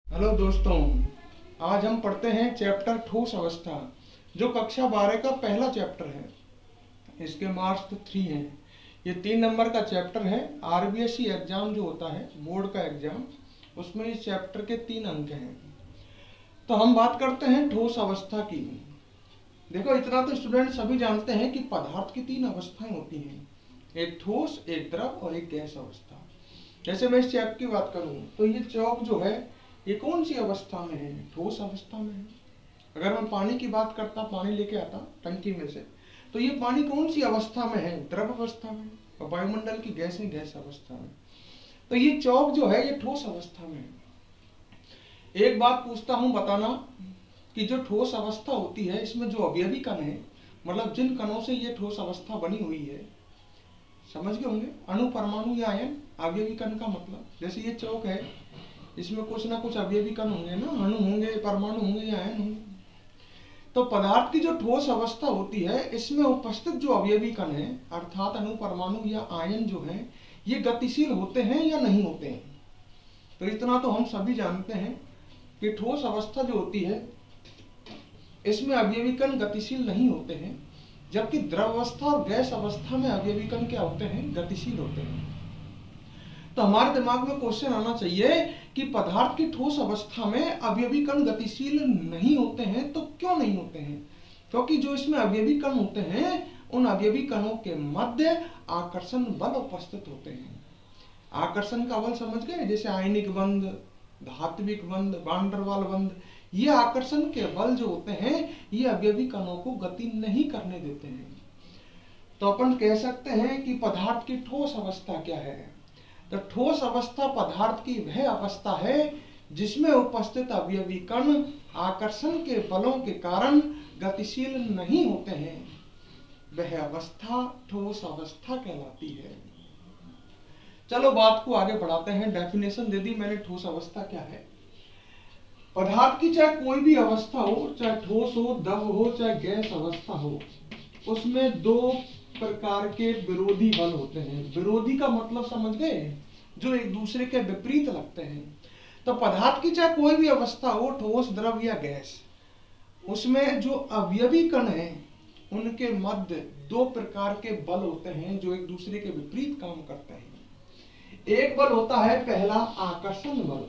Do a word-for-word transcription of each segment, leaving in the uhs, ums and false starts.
Hello दोस्तों, आज हम पढ़ते हैं चैप्टर ठोस अवस्था, जो कक्षा बारह का पहला चैप्टर है। इसके मार्क्स तो थ्री हैं। ये तीन नंबर का चैप्टर है। आरबीएससी एग्जाम जो होता है, बोर्ड का एग्जाम, उसमें इस चैप्टर के तीन अंक हैं। तो हम बात करते हैं ठोस अवस्था की। देखो, इतना तो स्टूडेंट सभी जानते हैं कि पदार्थ की तीन अवस्थाएं होती हैं, एक ठोस, एक द्रव और एक गैस अवस्था। जैसे मैं इस चैप्टर की बात करूं तो ये चौक जो है, ये कौन सी अवस्था में है? ठोस अवस्था में है। अगर मैं पानी की बात करता, पानी लेके आता टंकी में से, तो ये पानी कौन सी अवस्था में है? द्रव अवस्था में। और वायुमंडल की गैसें गैस अवस्था में। तो ये चौक जो है, ये ठोस अवस्था में है। एक बात पूछता हूं, बताना कि जो ठोस अवस्था होती है, इसमें जो अवयवी कण है, मतलब जिन कणों से ये ठोस अवस्था बनी हुई है, समझ गए होंगे, अणु, परमाणु या आयन। अवयवी कण का मतलब, जैसे ये चौक है, इसमें कुछ ना कुछ अवयवी कण होंगे ना, अणु होंगे, परमाणु होंगे या आयन होंगे। तो पदार्थ की जो ठोस अवस्था होती है, इसमें उपस्थित जो अवयवी कण है, अर्थात अणु, परमाणु या आयन जो है, ये गतिशील होते हैं या नहीं होते हैं। तो इतना तो हम सभी जानते हैं कि ठोस अवस्था जो होती है, इसमें अवयवी कण गतिशील नहीं होते हैं, जबकि द्रव अवस्था और गैस अवस्था में अवयवी कण क्या होते हैं? गतिशील होते हैं। तो हमारे दिमाग में क्वेश्चन आना चाहिए कि पदार्थ की ठोस अवस्था में अवयवी कण गतिशील नहीं होते हैं, तो क्यों नहीं होते हैं? क्योंकि जो इसमें अवयवी कण होते हैं, उन अवयवी कणों के मध्य आकर्षण बल उपस्थित होते हैं। आकर्षण का बल समझ गए? जैसे आयनिक बंध, धात्विक बंध, वान डेर वाल बंध। ये आकर्षण के बल जो होते हैं, ये अवयवी कणों को गति नहीं करने देते हैं। तो अपन कह सकते हैं कि पदार्थ की ठोस अवस्था क्या है? तो ठोस अवस्था पदार्थ की वह अवस्था है जिसमें उपस्थित अवयवी कण आकर्षण के बलों के कारण गतिशील नहीं होते हैं। वह अवस्था ठोस अवस्था कहलाती है। चलो बात को आगे बढ़ाते हैं। डेफिनेशन दे दी मैंने ठोस अवस्था क्या है। पदार्थ की चाहे कोई भी अवस्था हो, चाहे ठोस हो, द्रव हो, चाहे गैस अवस्था हो, उसमें दो प्रकार के विरोधी बल होते हैं। विरोधी का मतलब समझ गए? जो एक दूसरे के विपरीत लगते हैं। तो पदार्थ की चाहे कोई भी अवस्था हो, ठोस, द्रव या गैस, उसमें जो अवयवी कण हैं, उनके मध्य दो प्रकार के बल होते हैं जो एक दूसरे के विपरीत काम करते हैं। एक बल होता है पहला आकर्षण बल।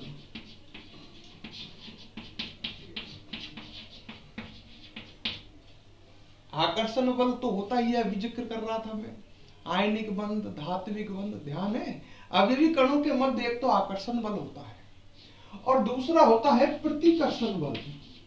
आकर्षण बल तो होता ही है, अभी जिक्र कर रहा था मैं, आयनिक बंध, धात्विक बंध। ध्यान है, अवयवी कणों के मध्य एक तो आकर्षण बल होता है और दूसरा होता है प्रतिकर्षण बल।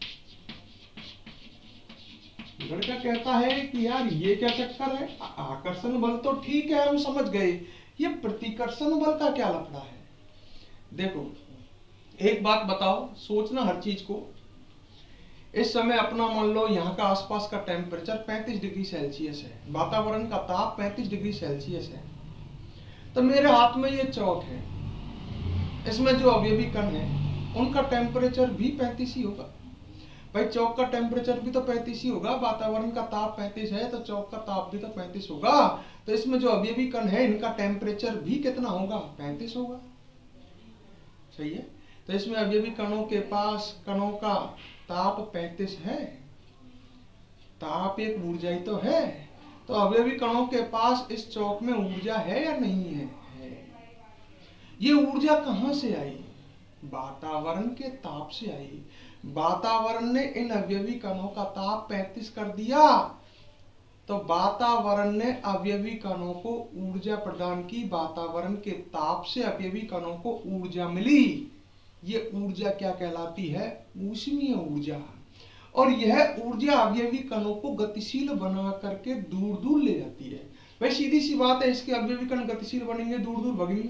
लड़का कहता है कि यार ये क्या चक्कर है? आकर्षण बल तो ठीक है, हम समझ गए, ये प्रतिकर्षण बल का क्या लफड़ा है? देखो, एक बात बताओ, सोचना हर चीज को। इस समय अपना मान लो यहाँ का आसपास का टेम्परेचर पैंतीस डिग्री सेल्सियस है, वातावरण का ताप पैंतीस डिग्री सेल्सियस है। तो मेरे हाथ में ये चौक है, इसमें जो अवयवी कण है, उनका टेम्परेचर भी पैंतीस ही होगा। भाई, चौक का टेम्परेचर भी तो पैंतीस ही होगा, वातावरण का ताप पैंतीस है, तो चौक का ताप भी तो पैंतीस होगा। तो इसमें जो अवयवी कण है, इनका टेम्परेचर भी कितना होगा? पैंतीस होगा। सही है। तो इसमें अवयवी कणों के पास कणों का ताप पैंतीस है। ताप एक ऊर्जा ही तो है। तो अवयवी कणों के पास इस चौक में ऊर्जा है या नहीं है? है। ये ऊर्जा कहां से आई? वातावरण के ताप से आई। वातावरण ने इन अवयवी कणों का ताप पैंतीस कर दिया, तो वातावरण ने अवयवी कणों को ऊर्जा प्रदान की। वातावरण के ताप से अवयवी कणों को ऊर्जा मिली। ये ऊर्जा क्या कहलाती है? ऊष्मीय ऊर्जा। और यह ऊर्जा अवयवी कणों को गतिशील बना करके दूर दूर ले जाती है। भाई, सीधी सी बात है, इसके अवयवी कण गतिशील बनेंगे, दूर दूर भगेंगे।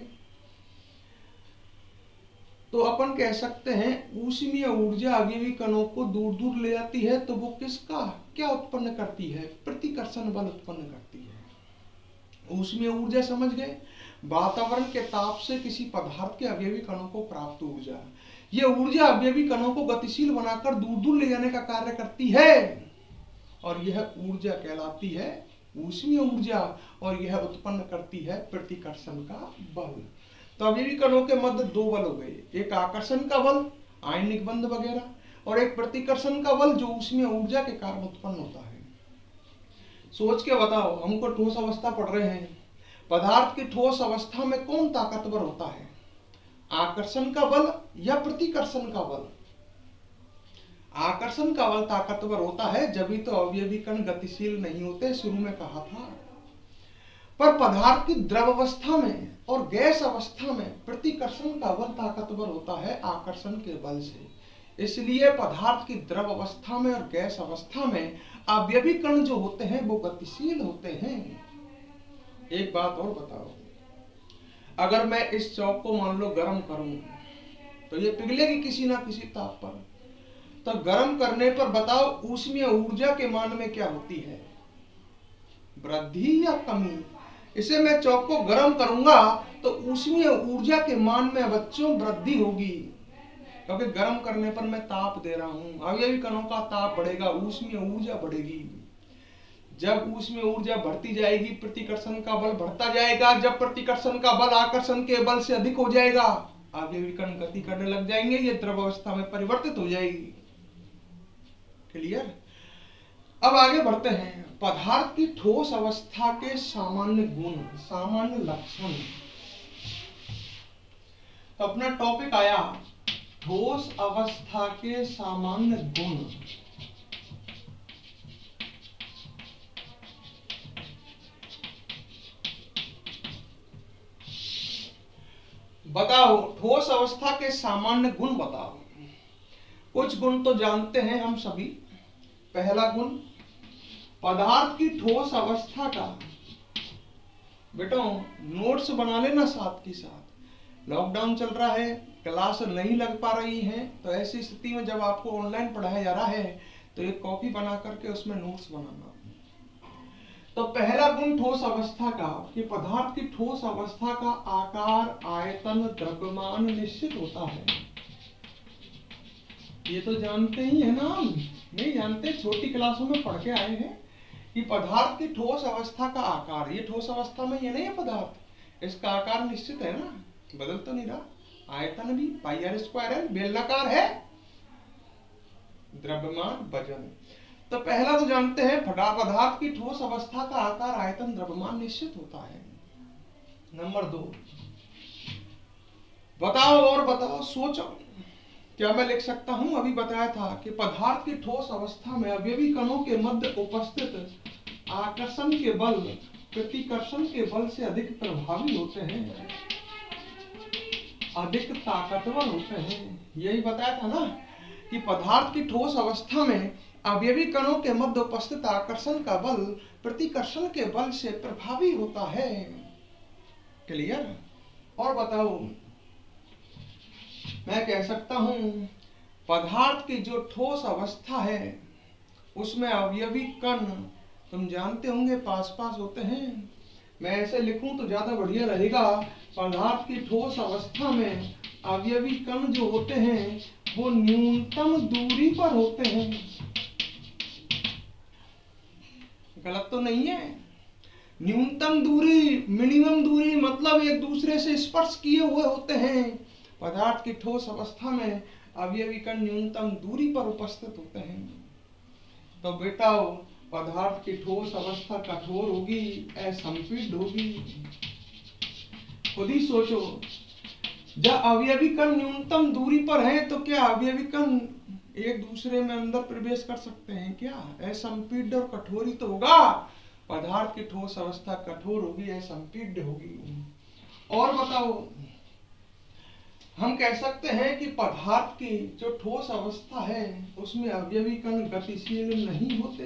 तो अपन कह सकते हैं ऊष्मीय ऊर्जा अवयवी कणों को दूर दूर ले जाती है, तो वो किसका क्या उत्पन्न करती है? प्रतिकर्षण बल उत्पन्न करती है। ऊष्मीय ऊर्जा समझ गए? वातावरण के ताप से किसी पदार्थ के अवयवी कणों को प्राप्त ऊर्जा। यह ऊर्जा अवयवी कणों को गतिशील बनाकर दूर दूर ले जाने का कार्य करती है, और यह ऊर्जा कहलाती है ऊष्मीय ऊर्जा, और यह उत्पन्न करती है प्रतिकर्षण का बल। तो अवयवी कणों के मध्य दो बल हो गए, एक आकर्षण का बल आयनिक बंध वगैरह, और एक प्रतिकर्षण का बल जो उसमें ऊर्जा के कारण उत्पन्न होता है। सोच के बताओ, हमको ठोस अवस्था पढ़ रहे हैं, पदार्थ की ठोस अवस्था में कौन ताकतवर होता है, आकर्षण का बल या प्रतिकर्षण का बल? आकर्षण का बल ताकतवर होता है, जब तो अवयवी कण गतिशील नहीं होते, शुरू में कहा था। पर पदार्थ की द्रव अवस्था में और गैस अवस्था में प्रतिकर्षण का बल ताकतवर होता है आकर्षण के बल से। इसलिए पदार्थ की द्रव अवस्था में और गैस अवस्था में अवयवी कण जो होते हैं वो गतिशील होते हैं। एक बात और बताओ, अगर मैं इस चौक को मान लो गर्म करूं तो ये पिघलेगी किसी ना किसी ताप पर। तो गर्म करने पर बताओ ऊष्मीय ऊर्जा के मान में क्या होती है, वृद्धि या कमी? इसे मैं चौक को गर्म करूंगा तो ऊष्मीय ऊर्जा के मान में बच्चों वृद्धि होगी, क्योंकि गर्म करने पर मैं ताप दे रहा हूं, अवयवी कणों का ताप बढ़ेगा, ऊष्मीय ऊर्जा बढ़ेगी। जब ऊष्मीय ऊर्जा बढ़ती जाएगी प्रतिकर्षण का बल बढ़ता जाएगा, जब प्रतिकर्षण का बल आकर्षण के बल से अधिक हो जाएगा अवयवी कण गति करने लग जाएंगे, ये द्रव अवस्था में परिवर्तित हो जाएगी। क्लियर? अब आगे बढ़ते हैं, पदार्थ की ठोस अवस्था के सामान्य गुण, सामान्य लक्षण। अपना टॉपिक आया ठोस अवस्था के सामान्य गुण। बताओ ठोस अवस्था के सामान्य गुण बताओ। कुछ गुण तो जानते हैं हम सभी। पहला गुण, पदार्थ की ठोस अवस्था का, बेटा नोट्स बना लेना साथ के साथ। लॉकडाउन चल रहा है, क्लास नहीं लग पा रही है, तो ऐसी स्थिति में जब आपको ऑनलाइन पढ़ाया जा रहा है तो एक कॉपी बना करके उसमें नोट्स बनाना। तो पहला गुण ठोस अवस्था का कि पदार्थ की ठोस अवस्था का आकार, आयतन, द्रव्यमान निश्चित होता है। ये तो जानते ही है ना, नहीं जानते? छोटी क्लासों में पढ़ के आए हैं कि पदार्थ की ठोस अवस्था का आकार, ये ठोस अवस्था में ये नहीं है पदार्थ, इसका आकार निश्चित है ना, बदल तो नहीं रहा। आयतन भी पाई आर स्क्वायर है, बेलनाकार है। द्रव्यमान, वजन। तो पहला तो जानते हैं पदार्थ की ठोस अवस्था का आकार, आयतन, द्रव्यमान निश्चित होता है। नंबर दो, बताओ और बताओ, सोचो, क्या मैं लिख सकता हूं? अभी बताया था कि पदार्थ की ठोस अवस्था में अवयवी कणों के मध्य उपस्थित आकर्षण के बल प्रतिकर्षण के बल से अधिक प्रभावी होते हैं, अधिक ताकतवर होते हैं। यही बताया था ना कि पदार्थ की ठोस अवस्था में अवयवी कणों के मध्य उपस्थित आकर्षण का बल प्रतिकर्षण के बल से प्रभावी होता है। क्लियर? और बताओ, मैं कह सकता हूं पदार्थ की जो ठोस अवस्था है उसमें अवयवी कण, तुम जानते होंगे, पास पास होते हैं। मैं ऐसे लिखूं तो ज्यादा बढ़िया रहेगा। पदार्थ की ठोस अवस्था में अवयवी कण जो होते हैं वो न्यूनतम दूरी पर होते हैं। गलत तो नहीं है? न्यूनतम दूरी, मिनिमम दूरी, मतलब एक दूसरे से स्पर्श किए हुए होते हैं। पदार्थ की ठोस अवस्था में अवयवी कण न्यूनतम दूरी पर उपस्थित होते हैं। तो बेटा पदार्थ की ठोस अवस्था कठोर होगी, असंपीड्य होगी। खुद ही सोचो, जब अवयवी कण न्यूनतम दूरी पर हैं तो क्या अवयवी कण एक दूसरे में अंदर प्रवेश कर सकते हैं क्या? असंपीड्य और कठोर ही तो होगा। पदार्थ की ठोस अवस्था कठोर होगी, असंपीड्य होगी। और बताओ, हम कह सकते हैं कि पदार्थ की जो ठोस अवस्था है उसमें अवयवी कण गतिशील नहीं होते।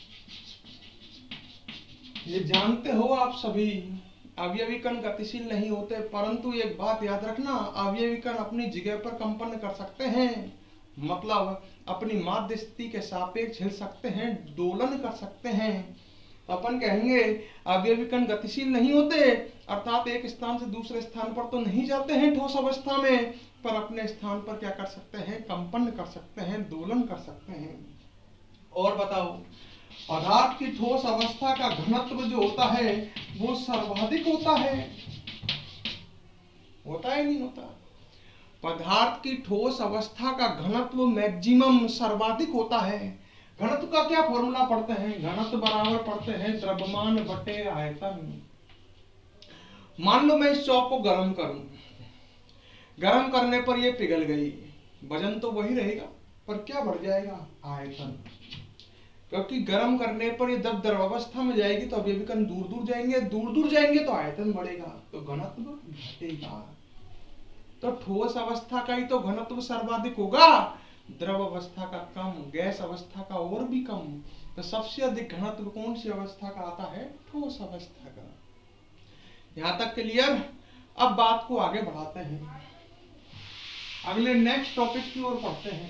ये जानते हो आप सभी, अवयवी कण गतिशील नहीं होते। परंतु एक बात याद रखना, अवयवी कण अपनी जगह पर कंपन कर सकते हैं, मतलब अपनी माध्य स्थिति के सापेक्ष हिल सकते हैं, दोलन कर सकते हैं। तो अपन कहेंगे अवयवी कण गतिशील नहीं होते, अर्थात एक स्थान से दूसरे स्थान पर तो नहीं जाते हैं ठोस अवस्था में, पर अपने स्थान पर क्या कर सकते हैं? कंपन कर सकते हैं, दोलन कर सकते हैं। और बताओ, पदार्थ की ठोस अवस्था का घनत्व जो होता है वो सर्वाधिक होता है, होता है नहीं होता? पदार्थ की ठोस अवस्था का घनत्व मैक्सिमम सर्वाधिक होता है। घनत्व का क्या फॉर्मूला पढ़ते हैं? घनत्व बराबर पढ़ते हैं द्रव्यमान बटे आयतन। मान लो मैं इस चौक को गर्म करूं, गर्म करने पर ये पिघल गई, वजन तो वही रहेगा पर क्या बढ़ जाएगा? आयतन। क्योंकि गर्म करने पर ये जब द्रवावस्था में जाएगी तो अभी कण दूर दूर जाएंगे, दूर दूर जाएंगे तो आयतन बढ़ेगा, तो घनत्व घटेगा। तो ठोस अवस्था का ही तो घनत्व सर्वाधिक होगा, द्रव अवस्था का कम, गैस अवस्था का और भी कम। तो सबसे अधिक घनत्व कौन सी अवस्था का आता है? ठोस अवस्था का। यहां तक क्लियर? अब बात को आगे बढ़ाते हैं, अगले नेक्स्ट टॉपिक की ओर पढ़ते हैं।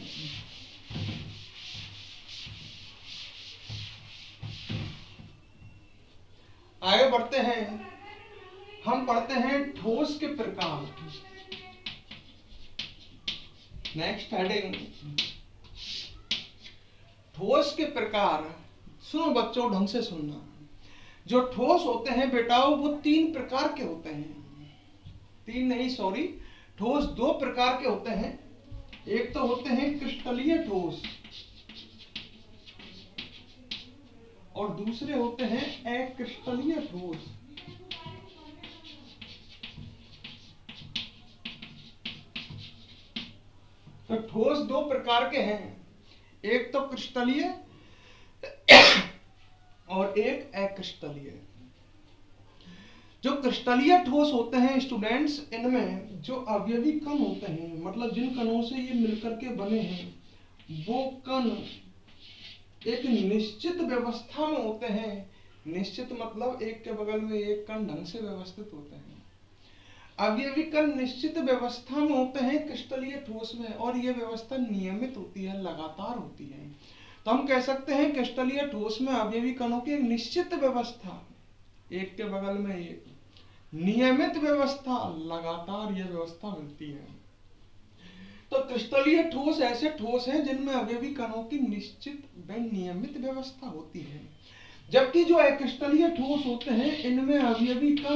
आगे बढ़ते हैं, हम पढ़ते हैं ठोस के प्रकार। नेक्स्ट हेडिंग, ठोस के प्रकार। सुनो बच्चों, ढंग से सुनना। जो ठोस होते हैं बेटा वो तीन प्रकार के होते हैं। तीन नहीं, सॉरी, ठोस दो प्रकार के होते हैं। एक तो होते हैं क्रिस्टलीय ठोस और दूसरे होते हैं अक्रिस्टलीय ठोस। तो ठोस दो प्रकार के हैं, एक तो क्रिस्टलीय और एक अक्रिस्टलीय। जो क्रिस्टलीय ठोस होते हैं स्टूडेंट्स, इनमें जो अवयवी कण होते हैं, मतलब जिन कणों से ये मिलकर के बने हैं, वो कण एक निश्चित व्यवस्था में होते हैं। निश्चित मतलब एक के बगल में एक कण ढंग से व्यवस्थित होते हैं। अवयवी कण निश्चित व्यवस्था में होते हैं क्रिस्टलीय ठोस में, और ये व्यवस्था नियमित होती है, लगातार होती है। तो हम कह सकते हैं क्रिस्टलीय ठोस में अवयवी कणों की एक निश्चित व्यवस्था, एक के बगल में एक, नियमित व्यवस्था, लगातार यह व्यवस्था मिलती है। तो क्रिस्टलीय ठोस ऐसे ठोस हैं जिनमें अवयवी कणों की निश्चित व नियमित व्यवस्था होती है, जबकि जो अक्रिस्टलीय ठोस होते हैं इनमें अवयवी कण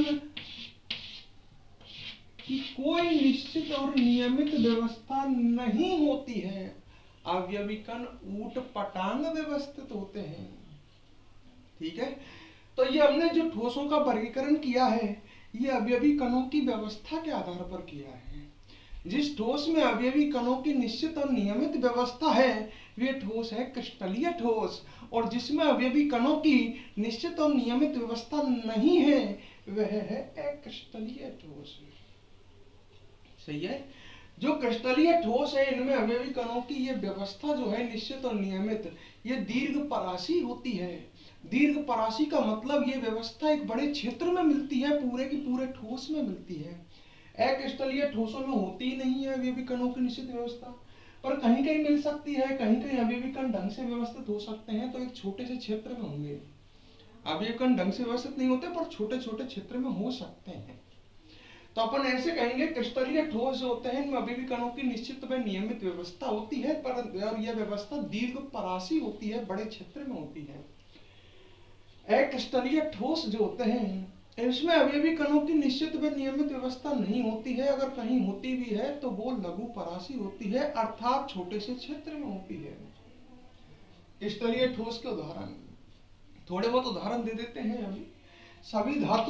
की कोई निश्चित और नियमित व्यवस्था नहीं होती है। अवयवी कण ऊट पटांग व्यवस्थित होते हैं। ठीक है, तो ये हमने जो ठोसों का वर्गीकरण किया है, ये अवयवी कणों की व्यवस्था के आधार पर किया है। जिस ठोस में अवयवी कणों की निश्चित और नियमित व्यवस्था है वे ठोस है क्रिस्टलीय ठोस, और जिसमें अवयवी कणों की निश्चित और नियमित व्यवस्था नहीं है वह है अक्रिस्टलीय ठोस। सही है। जो क्रिस्टलीय ठोस है इनमें अवयवी कणों की ये व्यवस्था जो है निश्चित और नियमित, ये दीर्घ परासी होती है। दीर्घ परासी का मतलब ये व्यवस्था एक बड़े क्षेत्र में मिलती है, पूरे की पूरे ठोस में मिलती है। अक्रिस्टलीय ठोसों में होती ही नहीं है अवयवी कणों की निश्चित व्यवस्था, पर कहीं कहीं मिल सकती है, कहीं कहीं अवयवी कण ढंग से व्यवस्थित हो सकते हैं, तो एक छोटे से क्षेत्र में होंगे। अवयवी कण ढंग से व्यवस्थित नहीं होते पर छोटे छोटे क्षेत्र में हो सकते हैं। तो अपन ऐसे कहेंगे क्रिस्टलीय ठोस जो होते हैं इनमें अवयवी कणों की निश्चित व नियमित व्यवस्था होती है, पर और यह व्यवस्था दीर्घ परासी होती है, बड़े क्षेत्र में होती है। अक्रिस्टलीय ठोस जो होते हैं इसमें अवयवी कणों की निश्चित व नियमित व्यवस्था नहीं होती है, अगर कहीं होती भी है तो वो लघु परासी होती है, अर्थात छोटे से क्षेत्र में होती है। क्रिस्टलीय ठोस के उदाहरण थोड़े बहुत उदाहरण दे देते हैं अभी। सभी धातु,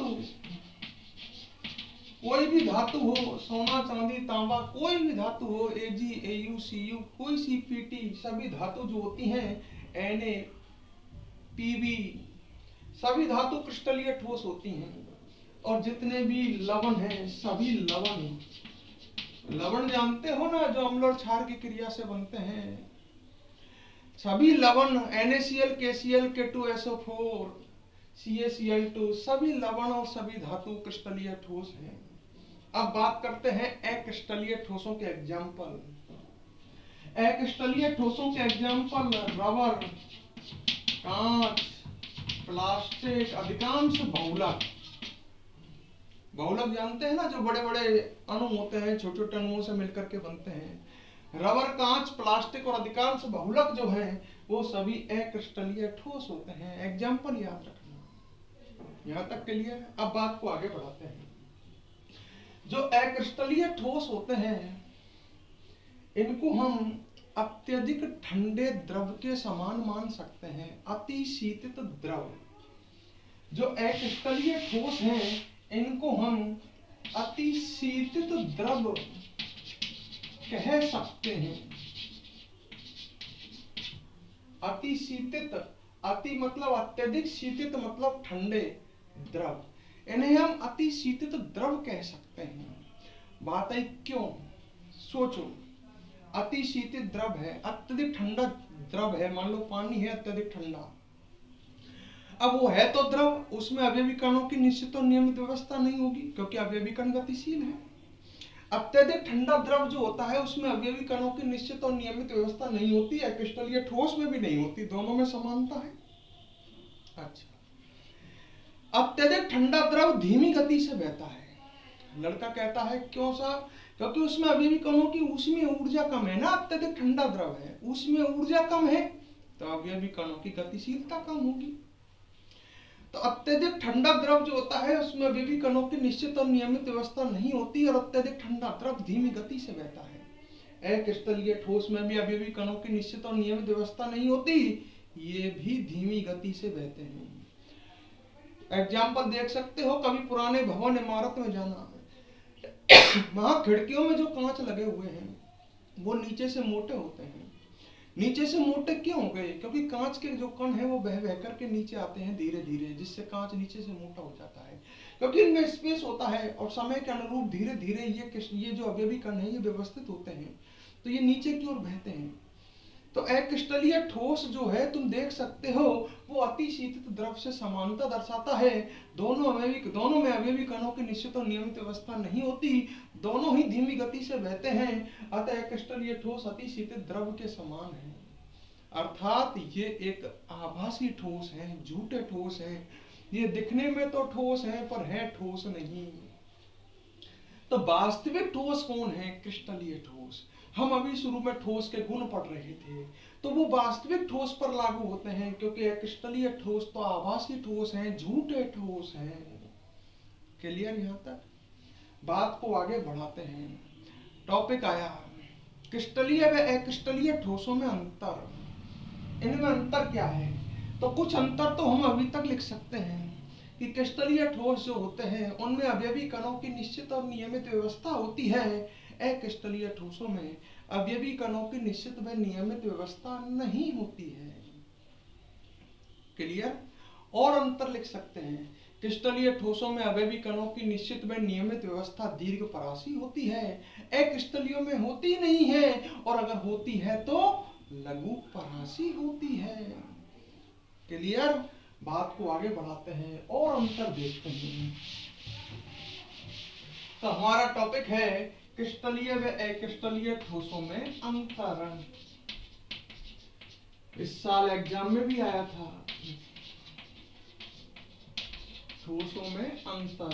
कोई भी धातु हो, सोना चांदी तांबा, कोई भी धातु हो, एजी एयू सीयू, कोई सी पीटी, सभी धातु जो होती हैं एनए पीबी, सभी धातु क्रिस्टलीय ठोस होती हैं। और जितने भी लवण हैं, सभी लवण, लवण जानते हो ना जो अम्ल और क्षार की क्रिया से बनते हैं, सभी लवण NaCl, KCl, K two S O four, C A C L two, सभी लवण और सभी धातु क्रिस्टलीय ठोस हैं। अब बात करते हैं अक्रिस्टलीय ठोसों के एग्जाम्पल। अक्रिस्टलीय ठोसों के एग्जाम्पल रबर, कांच, प्लास्टिक, अधिकांश बहुलक। बहुलक जानते हैं ना, जो बड़े बड़े अणु होते हैं, छोटे छोटे अणुओं से मिलकर के बनते हैं। रबर, कांच, प्लास्टिक और अधिकांश बहुलक जो हैं वो सभी अक्रिस्टलीय ठोस होते हैं। एग्जाम्पल याद रखना। यहाँ तक क्लियर है। अब बात को आगे बढ़ाते हैं। जो अक्रिस्टलीय ठोस होते हैं इनको हम अत्यधिक ठंडे द्रव के समान मान सकते हैं। अति शीतित द्रव, जो एकस्थलीय ठोस हैं, इनको हम अति शीतित द्रव कह सकते हैं। अति शीतित, अति मतलब अत्यधिक, शीतित मतलब ठंडे द्रव, इन्हें हम अति शीतित द्रव कह सकते हैं। बात है क्यों? सोचो, अति शीतित द्रव है, अत्यधिक ठंडा द्रव है, मान लो पानी है अत्यधिक ठंडा, अब वो है तो द्रव, उसमें अवयवी कणों की निश्चित और नियमित व्यवस्था नहीं होगी क्योंकि अवयवी कण गतिशील है। अत्यधिक ठंडा द्रव जो होता है उसमें अवयवी कणों की निश्चित और नियमित व्यवस्था नहीं होती है, क्रिस्टलीय ठोस में भी नहीं होती, दोनों में समानता है। अच्छा, अत्यधिक ठंडा द्रव धीमी गति से बहता है। लड़का कहता है क्यों साहब? क्योंकि उसमें अवयवी कणों की ऊष्मीय ऊर्जा कम है ना, अत्यधिक ठंडा द्रव है, ऊष्मीय ऊर्जा कम है तो अवयवी कणों की गतिशीलता कम होगी। तो अत्यधिक ठंडा द्रव जो होता है उसमें अवयवी कणों की निश्चित और नियमित व्यवस्था नहीं होती और अत्यधिक ठंडा द्रव धीमी गति से बहता है। एकस्थलीय ठोस में भी अवयवी कणों की निश्चित और नियमित व्यवस्था नहीं होती, ये भी धीमी गति से बहते हैं। एग्जाम्पल देख सकते हो, कभी पुराने भवन इमारत में जाना, वहां खिड़कियों में जो कांच लगे हुए हैं वो नीचे से मोटे होते हैं। नीचे से मोटे क्यों हो गए? क्योंकि कांच के जो कण है वो बह बह करके नीचे आते हैं धीरे धीरे, जिससे कांच नीचे से मोटा हो जाता है। क्योंकि इनमें स्पेस होता है और समय के अनुरूप धीरे धीरे ये ये जो अवयवी कण है ये व्यवस्थित होते हैं, तो ये नीचे की ओर बहते हैं। तो एकस्थलीय ठोस जो है तुम देख सकते हो वो अति शीतित द्रव से समानता दर्शाता है। दोनों अवयवी दोनों में अवयवी कणों की निश्चित और नियमित व्यवस्था नहीं होती, दोनों ही धीमी गति से बहते हैं, अतः एकस्थलीय ठोस अति शीतित द्रव के समान है। अर्थात ये एक आभासी ठोस है, झूठे ठोस है, ये दिखने में तो ठोस है पर है ठोस नहीं। तो वास्तविक ठोस कौन है? क्रिस्टलीय ठोस। हम अभी शुरू में ठोस के गुण पढ़ रहे थे, तो वो वास्तविक ठोस पर लागू होते हैं क्योंकि क्रिस्टलीय ठोस तो आभासी ठोस हैं, झूठे ठोस हैं। क्लियर? यहाँ तक बात को आगे बढ़ाते हैं। टॉपिक आया क्रिस्टलीय व अक्रिस्टलीय ठोसों में अंतर। इनमें अंतर क्या है? तो कुछ अंतर तो हम अभी तक लिख सकते हैं कि क्रिस्टलीय ठोस जो होते हैं उनमें अवयवी कणों की निश्चित और नियमित व्यवस्था होती है। अक्रिस्टलीय ठोसों में अवयवी कणों की निश्चित व नियमित व्यवस्था नहीं होती है। क्लियर? और अंतर लिख सकते हैं, क्रिस्टलीय ठोसों में अवयवी कणों की निश्चित व नियमित व्यवस्था दीर्घ परासी होती है, अक्रिस्टलीयों में होती नहीं है, और अगर होती है तो लघु परासी होती है। क्लियर? बात को आगे बढ़ाते हैं और अंतर देखते हैं। तो हमारा टॉपिक है क्रिस्टलीय व अक्रिस्टलीय ठोसों में अंतर। इस साल एग्जाम में भी आया था, ठोसों में अंतर।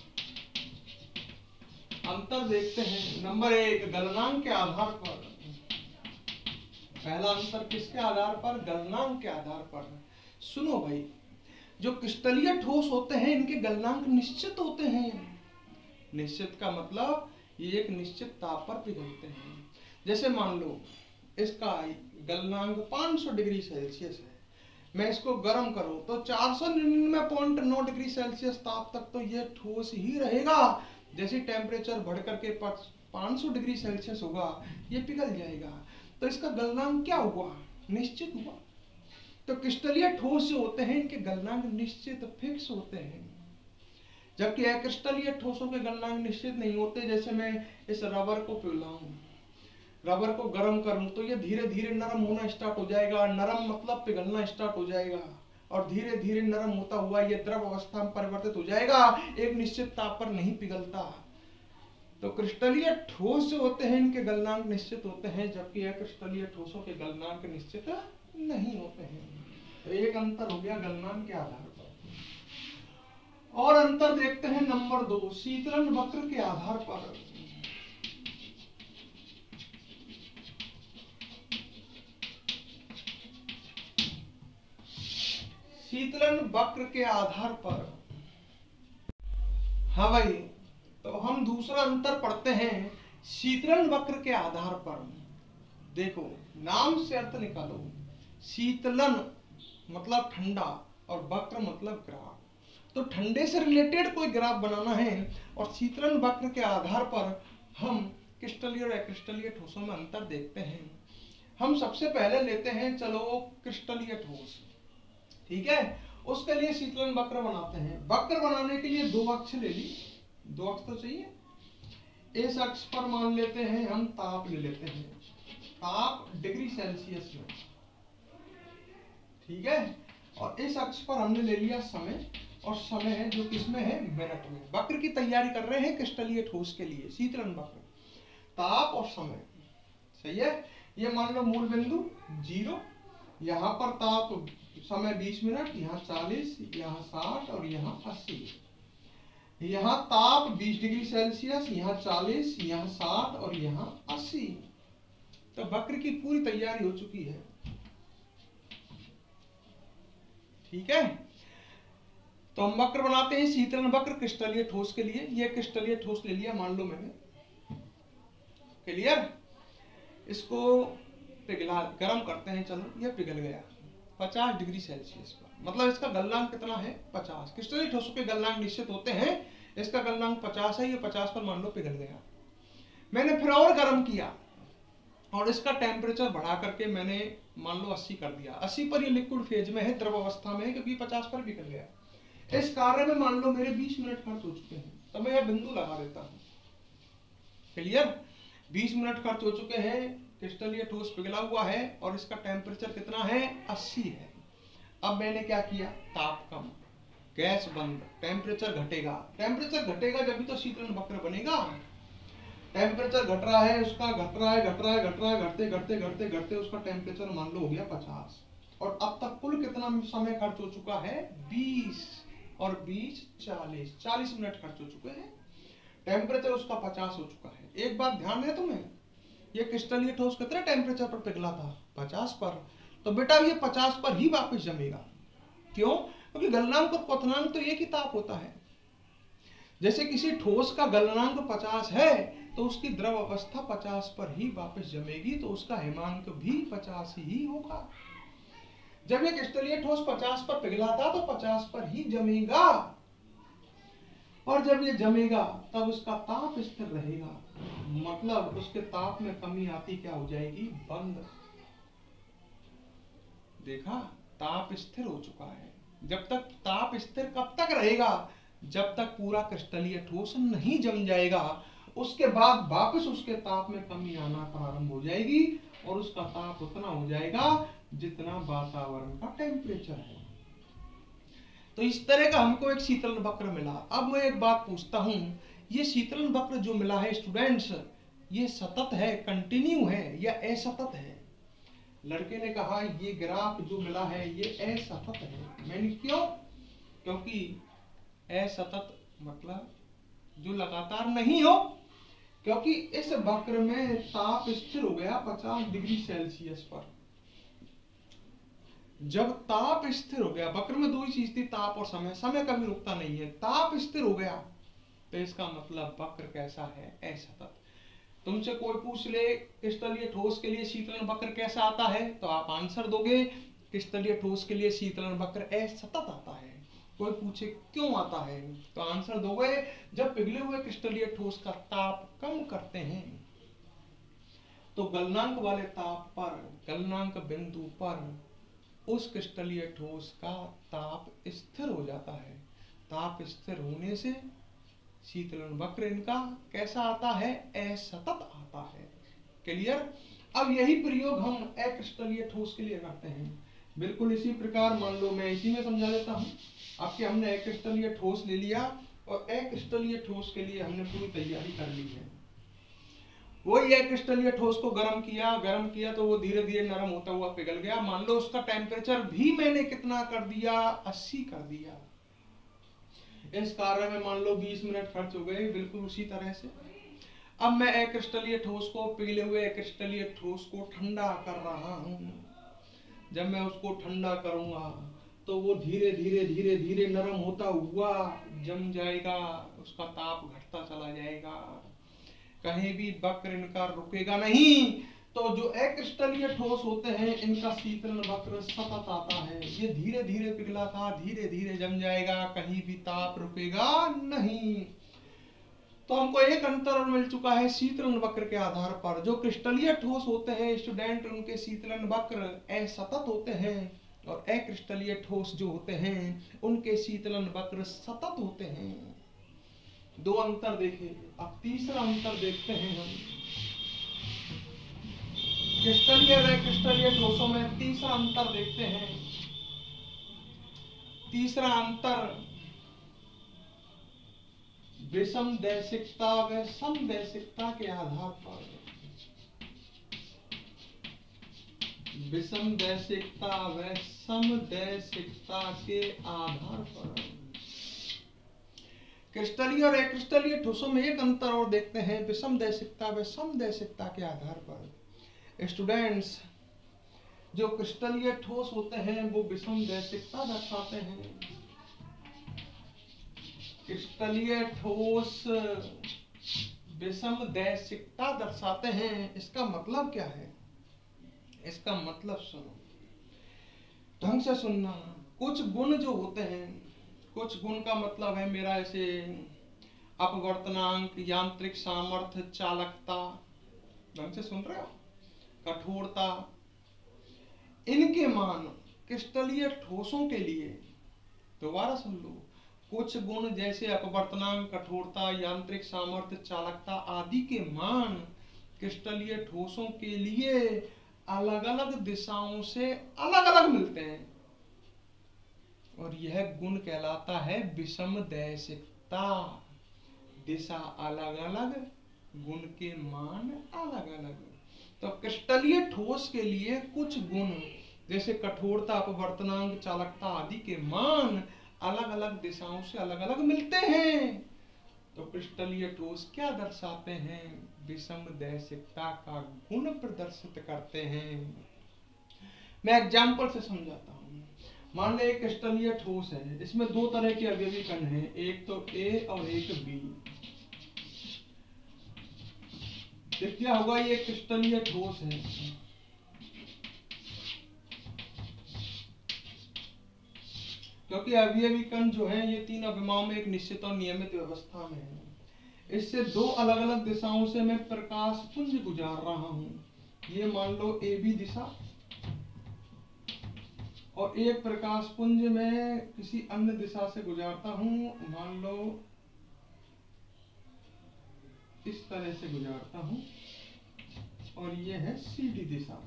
अंतर देखते हैं। नंबर एक, गलनांक के आधार पर। पहला अंतर किसके आधार पर? गलनांक के आधार पर। सुनो भाई, जो क्रिस्टलीय ठोस होते हैं इनके गलनांक निश्चित होते हैं। निश्चित का मतलब ये एक निश्चित ताप पर पिघलते हैं। जैसे मान लो इसका गलनांक पाँच सौ डिग्री सेल्सियस है, मैं इसको गर्म करूं तो चार सौ निन्यानवे पॉइंट नौ डिग्री सेल्सियस ताप तक तो ये ठोस ही रहेगा। जैसे टेम्परेचर बढ़ करके पाँच सौ डिग्री सेल्सियस होगा ये पिघल जाएगा। तो इसका गलनांक क्या हुआ? निश्चित हुआ। तो क्रिस्टलीय ठोस जो होते हैं इनके गलनांक निश्चित फिक्स होते हैं, जबकि अक्रिस्टलीय ठोसों के गलनांक निश्चित नहीं होते। जैसे मैं इस रबर को पिघलाऊं, रबर को गर्म करूं तो ये धीरे धीरे नरम होना स्टार्ट हो जाएगा। नरम मतलब पिघलना स्टार्ट हो जाएगा और धीरे धीरे नरम होता हुआ ये द्रव अवस्था में परिवर्तित हो जाएगा, एक निश्चित ताप पर नहीं पिघलता। तो क्रिस्टलीय ठोस जो होते हैं इनके गलनांक निश्चित होते हैं, जबकि अक्रिस्टलीय ठोसों के गलनांक निश्चित नहीं होते हैं। तो एक अंतर हो गया गलनांक के आधार पर। और अंतर देखते हैं नंबर दो, शीतलन वक्र के आधार पर। शीतलन वक्र के आधार पर। हाँ भाई, तो हम दूसरा अंतर पढ़ते हैं शीतलन वक्र के आधार पर। देखो नाम से अर्थ निकालो, शीतलन मतलब ठंडा और वक्र मतलब ग्राफ। तो ठंडे से रिलेटेड कोई ग्राफ बनाना है और शीतलन वक्र के आधार पर हम क्रिस्टलीय और अक्रिस्टलीय ठोसों में अंतर देखते हैं। हम सबसे पहले लेते हैं चलो क्रिस्टलीय ठोस, ठीक है। उसके लिए शीतलन वक्र बनाते हैं। वक्र बनाने के लिए दो अक्ष ले ली, दो अक्ष तो चाहिए। इस अक्ष पर मान लेते हैं हम ताप ले लेते हैं, ताप डिग्री सेल्सियस में, ठीक है। और इस अक्ष पर हमने ले लिया समय, और समय है जो किसमें है, मिनट में। वक्र की तैयारी कर रहे हैं क्रिस्टलीय ठोस के लिए, शीतलन वक्र, ताप और समय, सही है। ये मान लो मूल बिंदु जीरो, यहाँ पर ताप समय बीस मिनट, यहाँ चालीस, यहाँ साठ और यहाँ अस्सी। यहाँ ताप बीस डिग्री सेल्सियस, यहाँ चालीस, यहाँ साठ और यहाँ अस्सी। तो वक्र की पूरी तैयारी हो चुकी है, ठीक है। तो हम वक्र बनाते हैं, शीतलन वक्र क्रिस्टलीय ठोस के लिए। ये क्रिस्टलीय ठोस ले लिया मान लो मैंने, क्लियर। इसको पिघला गर्म करते हैं, चलो ये पिघल गया पचास डिग्री सेल्सियस पर, मतलब इसका गलनांक कितना है, पचास। क्रिस्टलीय ठोसों के गलनांक निश्चित होते हैं, इसका गलनांक पचास है, ये पचास पर मान लो पिघल गया। मैंने फिर और गर्म किया और इसका टेम्परेचर बढ़ा करके मैंने मान लो अस्सी कर दिया। अस्सी पर ये लिक्विड फेज में है, द्रव अवस्था में है, क्योंकि पचास पर पिघल गया। इस कार्य में मान लो मेरे बीस मिनट खर्च हो चुके हैं, तो मैं यह बिंदु लगा देता हूं, क्लियर। बीस मिनट खर्च हो चुके हैं, क्रिस्टलीय ठोस पिघला हुआ है और इसका टेम्परेचर कितना है, अस्सी है। अब मैंने क्या किया, ताप कम, गैस बंद, टेम्परेचर घटेगा। टेम्परेचर घटेगा जब भी तो शीतलन वक्र बनेगा। टेम्परेचर घट रहा है, उसका घट रहा है घट रहा है घट रहा है, घटते घटते घटते घटते उसका टेम्परेचर मान लो हो गया पचास। और अब तक कुल कितना समय खर्च हो चुका है, बीस और बीस चालीस, चालीस मिनट खर्च हो चुके हैं। टेम्परेचर उसका पचास हो चुका है। एक बात ध्यान है तुम्हें, ये क्रिस्टलीय ठोस कितने टेम्परेचर पर पिघला था, पचास पर। तो बेटा ये पचास पर ही वापस जमेगा। क्यों? क्योंकि गलनांक और क्वथनांक तो एक ही ताप होता है। जैसे किसी ठोस का गलनांक पचास है तो उसकी द्रव अवस्था पचास पर ही वापस जमेगी, तो उसका हिमांक भी पचास ही होगा। जब ये क्रिस्टलीय ठोस पचास पर पिघला था तो पचास पर ही जमेगा, और जब ये जमेगा तब उसका ताप स्थिर रहेगा, मतलब उसके ताप में कमी आती क्या हो जाएगी, बंद। देखा, ताप स्थिर हो चुका है। जब तक ताप स्थिर कब तक रहेगा, जब तक पूरा क्रिस्टलीय ठोस नहीं जम जाएगा। उसके बाद वापस उसके ताप में कमी आना प्रारंभ हो जाएगी और उसका ताप उतना हो जाएगा जितना वातावरण का टेम्परेचर है। तो इस तरह का हमको एक शीतलन वक्र मिला। अब मैं एक बात पूछता हूं, ये शीतलन वक्र जो मिला है स्टूडेंट्स, ये सतत है, कंटिन्यू है या असतत है? लड़के ने कहा ये ग्राफ जो मिला है ये असतत है। मैंने क्यों? क्योंकि असतत मतलब जो लगातार नहीं हो, क्योंकि इस वक्र में ताप स्थिर हो गया पचास डिग्री सेल्सियस पर। जब ताप स्थिर हो गया, वक्र में दो ही चीज थी, ताप और समय। समय कभी रुकता नहीं है। ताप स्थिर हो गया तो इसका मतलब वक्र कैसा है, असतत। तुमसे कोई पूछ ले क्रिस्टलीय ठोस के लिए शीतलन वक्र कैसा आता है, तो आप आंसर दोगे क्रिस्टलीय ठोस के लिए शीतलन वक्र असतत आता है। कोई पूछे क्यों आता है, तो आंसर दोगे जब पिघले हुए क्रिस्टलीय ठोस का ताप कम करते हैं तो गलनांक वाले ताप पर, गलनांक बिंदु पर उस क्रिस्टलीय ठोस का ताप स्थिर हो जाता है। ताप स्थिर होने से शीतलन वक्र इनका कैसा आता है, असतत आता है। क्लियर? अब यही प्रयोग हम अक्रिस्टलीय ठोस के लिए करते हैं। बिल्कुल इसी प्रकार मान लो मैं इसी में समझा देता हूं। आपके हमने अक्रिस्टलीय ठोस ले लिया और अक्रिस्टलीय ठोस के लिए हमने पूरी तैयारी कर ली है। वही अक्रिस्टलीय ठोस को गर्म किया, गर्म किया तो वो धीरे धीरे नरम होता हुआ पिघल गया। मान लो उसका टेम्परेचर भी मैंने कितना कर दिया, अस्सी कर दिया। इस कार्य में मान लो बीस मिनट खर्च हो गए, बिल्कुल उसी तरह से। अब मैं अक्रिस्टलीय ठोस को, पिघले हुए अक्रिस्टलीय ठोस को ठंडा कर रहा हूं। जब मैं उसको ठंडा करूंगा तो वो धीरे धीरे धीरे धीरे नरम होता हुआ जम जाएगा, उसका ताप घटता चला जाएगा। कहीं भी वक्र इनका रुकेगा नहीं। तो तो जो अक्रिस्टलीय ठोस होते हैं इनका शीतलन वक्र सतत आता है। ये धीरे धीरे पिघलाता, धीरे धीरे जम जाएगा, कहीं भी ताप रुकेगा नहीं। तो हमको एक अंतर मिल चुका है शीतलन वक्र के आधार पर। जो क्रिस्टलीय ठोस होते हैं स्टूडेंट, उनके शीतलन वक्र असतत होते हैं, और अक्रिस्टलीय ठोस जो होते हैं उनके शीतलन वक्र सतत होते हैं। दो अंतर देखे। अब तीसरा अंतर देखते हैं हम। क्रिस्टलीय और अक्रिस्टलीय ठोसों में तीसरा अंतर देखते हैं। तीसरा अंतर विषमदैशिकता व समदैशिकता के आधार पर। विषमदैशिकता व समदैशिकता के आधार पर क्रिस्टलीय और अक्रिस्टलीय ठोसों में एक अंतर और देखते हैं, विषमदैशिकता व समदैशिकता के आधार पर। स्टूडेंट्स, जो क्रिस्टलीय ठोस होते हैं वो विषमदैशिकता दर्शाते हैं। क्रिस्टलीय ठोस विषमदैशिकता दर्शाते हैं। इसका मतलब क्या है? इसका मतलब सुनो, ढंग से सुनना। कुछ गुण जो होते हैं, कुछ गुण का मतलब है मेरा ऐसे अपवर्तनांक, यांत्रिक सामर्थ्य, चालकता, ढंग से सुन रहे हो, कठोरता, इनके मान क्रिस्टलीय ठोसों के लिए, दोबारा सुन लो, कुछ गुण जैसे अपवर्तनांक, कठोरता, यांत्रिक सामर्थ्य, चालकता आदि के मान क्रिस्टलीय ठोसों के लिए अलग अलग दिशाओं से अलग अलग मिलते हैं, और यह गुण कहलाता है विषमदैशिकता। दिशा अलग अलग, गुण के मान अलग अलग। तो क्रिस्टलीय ठोस के लिए कुछ गुण जैसे कठोरता, अपवर्तनांक, चालकता आदि के मान अलग अलग दिशाओं से अलग अलग मिलते हैं। तो क्रिस्टलीय ठोस क्या दर्शाते हैं? विषमदैशिकता का गुण प्रदर्शित करते हैं। मैं एग्जाम्पल से समझाता हूँ। मान ले एक क्रिस्टलीय ठोस है, इसमें दो तरह के अवयवी कण हैं, एक तो ए और एक बी। तो क्या होगा? ये क्रिस्टलीय ठोस है, क्योंकि अवयवी कण जो है ये तीन अभिमाओं में एक निश्चित और नियमित व्यवस्था में है। इससे दो अलग अलग दिशाओं से मैं प्रकाश पुंज गुजार रहा हूँ। ये मान लो ए बी दिशा, और एक प्रकाश पुंज में किसी अन्य दिशा से गुजारता हूँ, मान लो इस तरह से गुजारता हूँ, और ये है सी डी दिशा।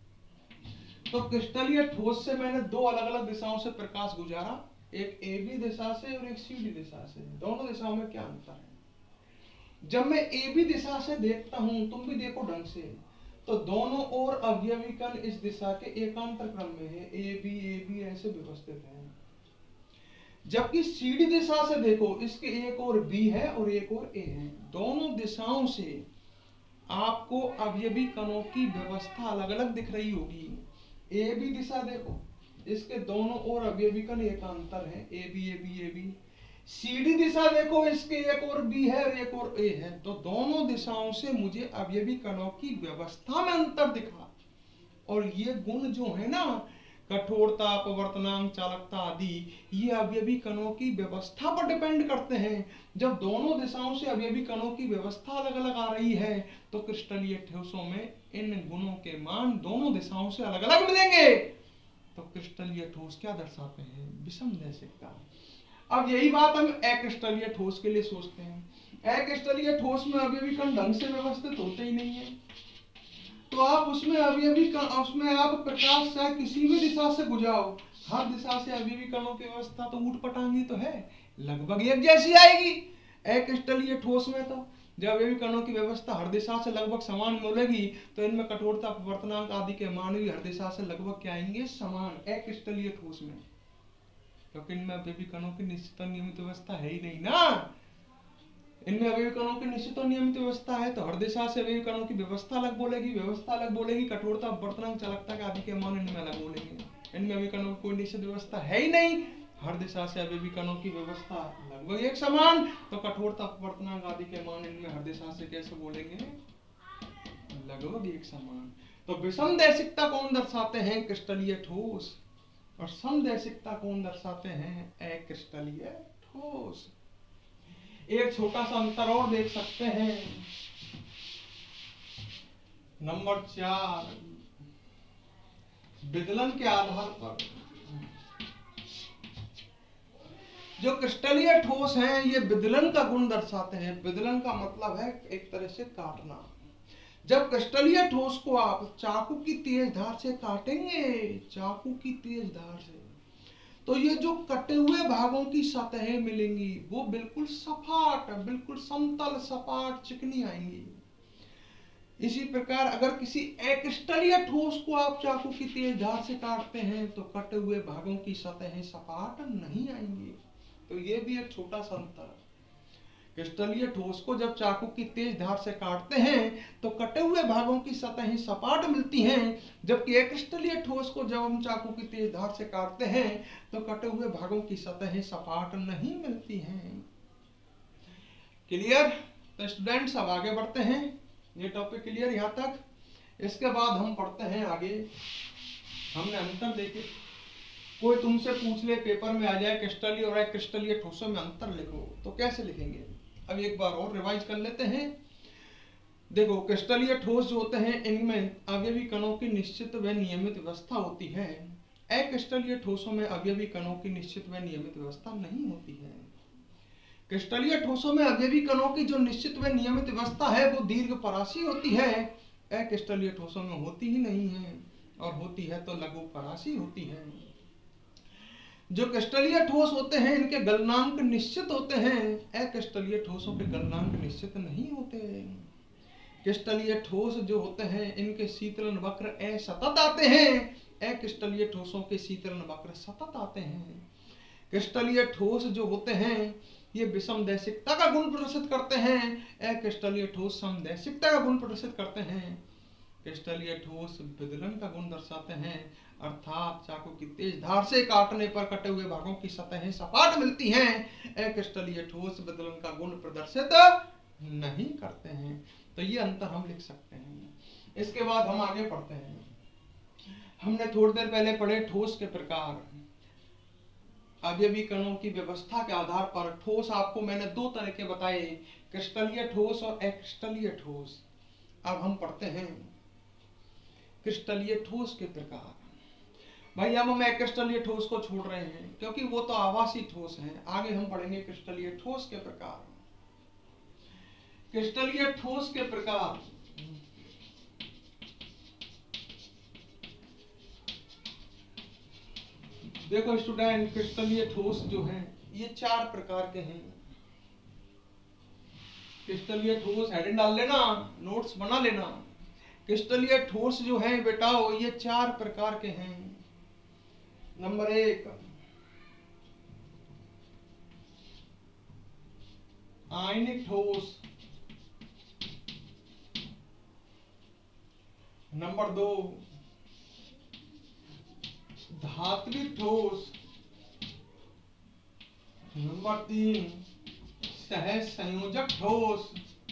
तो क्रिस्टलीय ठोस से मैंने दो अलग अलग दिशाओं से प्रकाश गुजारा, एक ए बी दिशा से और एक सी डी दिशा से। दोनों दिशाओं में क्या अंतर है? जब मैं ए बी दिशा से देखता हूं, तुम भी देखो ढंग से, तो दोनों ओर अवयवी कण इस दिशा के एकांतर क्रम में है, ए बी ए बी ऐसे व्यवस्थित है। जबकि सी डी दिशा से देखो, इसके एक ओर बी है और एक ओर ए है। दोनों दिशाओं से आपको अवयवी कणों की व्यवस्था अलग अलग दिख रही होगी। ए बी दिशा देखो, इसके दोनों ओर अवयवी कण एकांतर है, A B A B A B. C D दिशा देखो, इसके एक ओर बी है और एक ओर ए है। तो दोनों दिशाओं से मुझे अवयवी कणों की व्यवस्था में अंतर दिखा। और ये गुण जो है ना, कठोरता, अपवर्तनांक, चालकता आदि, ये अवयवी कणों की व्यवस्था पर डिपेंड करते हैं। जब दोनों दिशाओं से अवयवी कणों की व्यवस्था अलग अलग आ रही है, तो क्रिस्टलीय ठोसों में इन गुणों के मान दोनों दिशाओं से अलग अलग मिलेंगे। तो क्रिस्टलीय ठोस क्या दर्शाते हैं? विषमदैशिकता। अब यही बात हम अक्रिस्टलीय ठोस के लिए सोचते हैं। अक्रिस्टलीय ठोस में अवयवी कण ढंग से व्यवस्थित होते ही नहीं है, तो आप उसमें अवयवी कण, उसमें आप प्रकाश चाहे किसी भी दिशा से गुजारो, हर दिशा से अवयवी कणों की व्यवस्था तो ऊट पटांगी तो है, लगभग एक जैसी आएगी। अक्रिस्टलीय ठोस में तो जब अवयवी कणों की व्यवस्था हर दिशा से लगभग समान मिलेगी, तो इनमें कठोरता, अपवर्तनांक आदि के मान भी हर दिशा से लगभग क्या आएंगे? समान। अक्रिस्टलीय ठोस में, क्योंकि इनमें अवयवी कणों की निश्चित और नियमित व्यवस्था है ही नहीं ना। इनमें अवयवी कणों की निश्चित और नियमित व्यवस्था है, तो हर दिशा से अवयवी कणों की व्यवस्था अलग बोलेगी, व्यवस्था अलग बोलेगी, कठोरता, अपवर्तनांक, चालकता आदि के मान इनमें अलग बोलेंगे। इनमें अवयवी कणों की कोई निश्चित व्यवस्था है ही नहीं, हर दिशा से अवयवी कणों की व्यवस्था लगभग एक समान, तो कठोरता, अपवर्तनांक आदि के मान इनमें हर दिशा से कैसे बोलेंगे? लगभग एक समान। तो विषमदैशिकता कौन दर्शाते हैं? क्रिस्टलीय ठोस। और समदैशिकता कौन दर्शाते हैं? अक्रिस्टलीय ठोस। एक छोटा सा अंतर और देख सकते हैं। नंबर चार, विदलन के आधार पर जो क्रिस्टलीय ठोस हैं ये विदलन का गुण दर्शाते हैं। विदलन का मतलब है एक तरह से काटना। जब क्रिस्टलीय ठोस को आप चाकू की तेज धार से काटेंगे, चाकू की तेज धार से, तो ये जो कटे हुए भागों की सतहें मिलेंगी वो बिल्कुल सपाट, बिल्कुल समतल, सपाट, चिकनी आएंगी। इसी प्रकार अगर किसी अक्रिस्टलीय ठोस को आप चाकू की तेज धार से काटते हैं तो कटे हुए भागों की सतहें सपाट नहीं आएंगी। तो ये भी एक छोटा सा अंतर है। क्रिस्टलीय ठोस को जब चाकू की तेज धार से काटते हैं तो कटे हुए भागों की सतहें सपाट मिलती हैं, जबकि अक्रिस्टलीय ठोस को जब हम चाकू की तेज धार से काटते हैं तो कटे हुए भागों की सतहें सपाट नहीं मिलती हैं। क्लियर? तो स्टूडेंट्स अब आगे बढ़ते हैं। ये टॉपिक क्लियर यहाँ तक? इसके बाद हम पढ़ते हैं आगे। हमने अंतर देखे। कोई तुमसे पूछ ले पेपर में आ जाए क्रिस्टलीय और अक्रिस्टलीय ठोसों में अंतर लिखो, तो कैसे लिखेंगे? अब एक बार और रिवाइज कर लेते हैं। देखो, क्रिस्टलीय ठोस जो होते हैं इनमें अवयवी कणों की निश्चित व नियमित व्यवस्था होती है। अक्रिस्टलीय ठोसों में अवयवी कणों की निश्चित व नियमित व्यवस्था नहीं होती है। क्रिस्टलीय ठोसों में अवयवी कणों की जो निश्चित व नियमित व्यवस्था है वो दीर्घ परासी होती है। अक्रिस्टलीय ठोसों में होती ही नहीं है, और होती है तो लघु परासी होती है। जो क्रिस्टलीय ठोस होते हैं इनके गलनांक निश्चित होते हैं। अक्रिस्टलीय ठोसों के गलनांक निश्चित नहीं होते। क्रिस्टलीय ठोस जो होते हैं इनके शीतलन वक्र असतत आते हैं। अक्रिस्टलीय ठोसों के शीतलन वक्र सतत आते हैं। क्रिस्टलीय ठोस जो होते हैं ये विषमदैशिकता का गुण प्रदर्शित करते हैं। अक्रिस्टलीय ठोस समदैशिकता का गुण प्रदर्शित करते हैं। क्रिस्टलीय ठोस विदलन का गुण दर्शाते हैं, अर्थात चाकू की तेज धार से काटने पर कटे हुए भागों की सतहें सपाट मिलती हैं। अक्रिस्टलीय ठोस विदलन का गुण प्रदर्शित नहीं करते हैं। तो ये अंतर हम लिख सकते हैं। इसके बाद हम आगे पढ़ते हैं। हमने थोड़ी देर पहले पढ़े ठोस के प्रकार। अवयवी कणों की व्यवस्था के आधार पर ठोस आपको मैंने दो तरह के बताए, क्रिस्टलीय ठोस और अक्रिस्टलीय ठोस। अब हम पढ़ते हैं क्रिस्टलीय ठोस के प्रकार। भाई अब हम अक्रिस्टलीय ठोस को छोड़ रहे हैं क्योंकि वो तो आवासीय ठोस हैं। आगे हम पढ़ेंगे क्रिस्टलीय ठोस के प्रकार। क्रिस्टलीय ठोस के प्रकार। देखो स्टूडेंट, क्रिस्टलीय ठोस जो हैं ये चार प्रकार के हैं। क्रिस्टलीय ठोस हेडिंग डाल लेना, नोट्स बना लेना। क्रिस्टलीय ठोस जो हैं बेटा ये चार प्रकार के हैं। नंबर एक, आयनिक ठोस। नंबर दो, धात्विक ठोस। नंबर तीन, सहज संयोजक ठोस।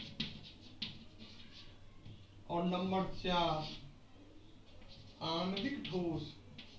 और नंबर चार, आणविक ठोस।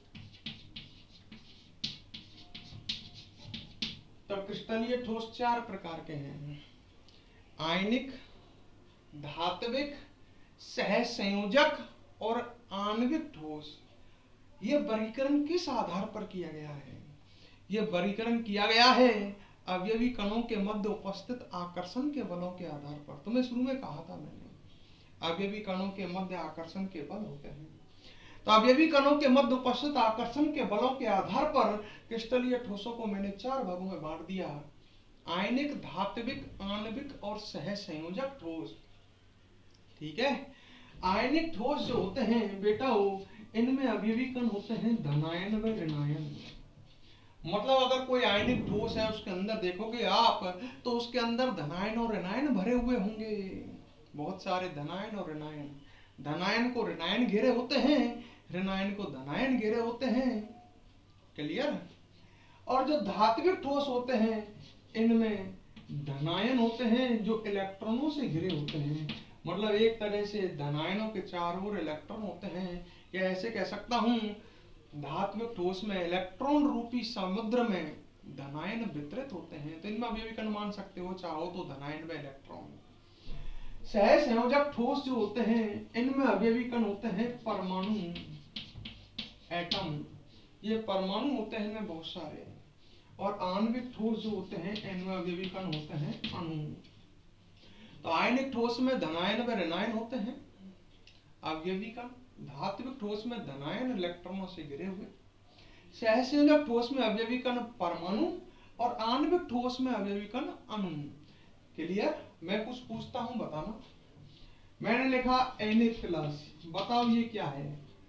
तब क्रिस्टलीय ठोस चार प्रकार के हैं, आयनिक, धात्विक, सहज संयोजक और आणविक ठोस। यह वर्गीकरण किस आधार पर किया गया है? यह वर्गीकरण किया गया है अवयवी कणों के मध्य उपस्थित आकर्षण के बलों के आधार पर। तुम्हें शुरू में कहा था मैंने, अवयवी कणों के मध्य आकर्षण के बल होते हैं। तो अवयवी कणों के मध्य उपस्थित आकर्षण के बलों के आधार पर क्रिस्टलीय ठोसों को मैंने चार भागों में बांट दिया, आयनिक, धात्विक, आणविक और सहज संयोजक ठोस। ठीक है। आयनिक ठोस जो होते हैं बेटा वो इनमें अवयवी कण होते हैं धनायन व ऋणायन। मतलब अगर कोई आयनिक ठोस है उसके अंदर देखोगे आप तो उसके अंदर धनायन और ऋणायन भरे हुए होंगे, बहुत सारे धनायन और ऋणायन। धनायन को ऋणायन घेरे होते हैं, ऋणायन को धनायन घेरे होते हैं। क्लियर? और जो धात्विक ठोस होते हैं इनमें धनायन होते हैं जो इलेक्ट्रॉनों से घिरे होते हैं, मतलब एक तरह से धनायनों के चारों ओर इलेक्ट्रॉन होते हैं, या ऐसे कह सकता हूँ धात्विक ठोस में इलेक्ट्रॉन रूपी समुद्र में धनायन वितरित होते हैं। तो इनमें अवयवी कण मान सकते हो चाहो तो धनायन व इलेक्ट्रॉन। सहसंयोजक ठोस जो होते हैं इनमें अवयवी कण होते हैं परमाणु, एटम, ये परमाणु होते हैं इनमें बहुत सारे। और आणविक ठोस जो होते हैं इनमें अवयवी कण होते हैं अणु। तो आयनिक ठोस में धनायन व ऋणायन होते हैं अवयवी कण, धात्विक ठोस में धनायन इलेक्ट्रॉनों से घिरे हुए, सहसंयोजक ठोस में अवयवी कण परमाणु और आणविक ठोस में अवयवी कण अणु। क्लियर? मैं कुछ पूछता हूं बताना। मैंने लिखा Na प्लस, बताओ ये क्या है?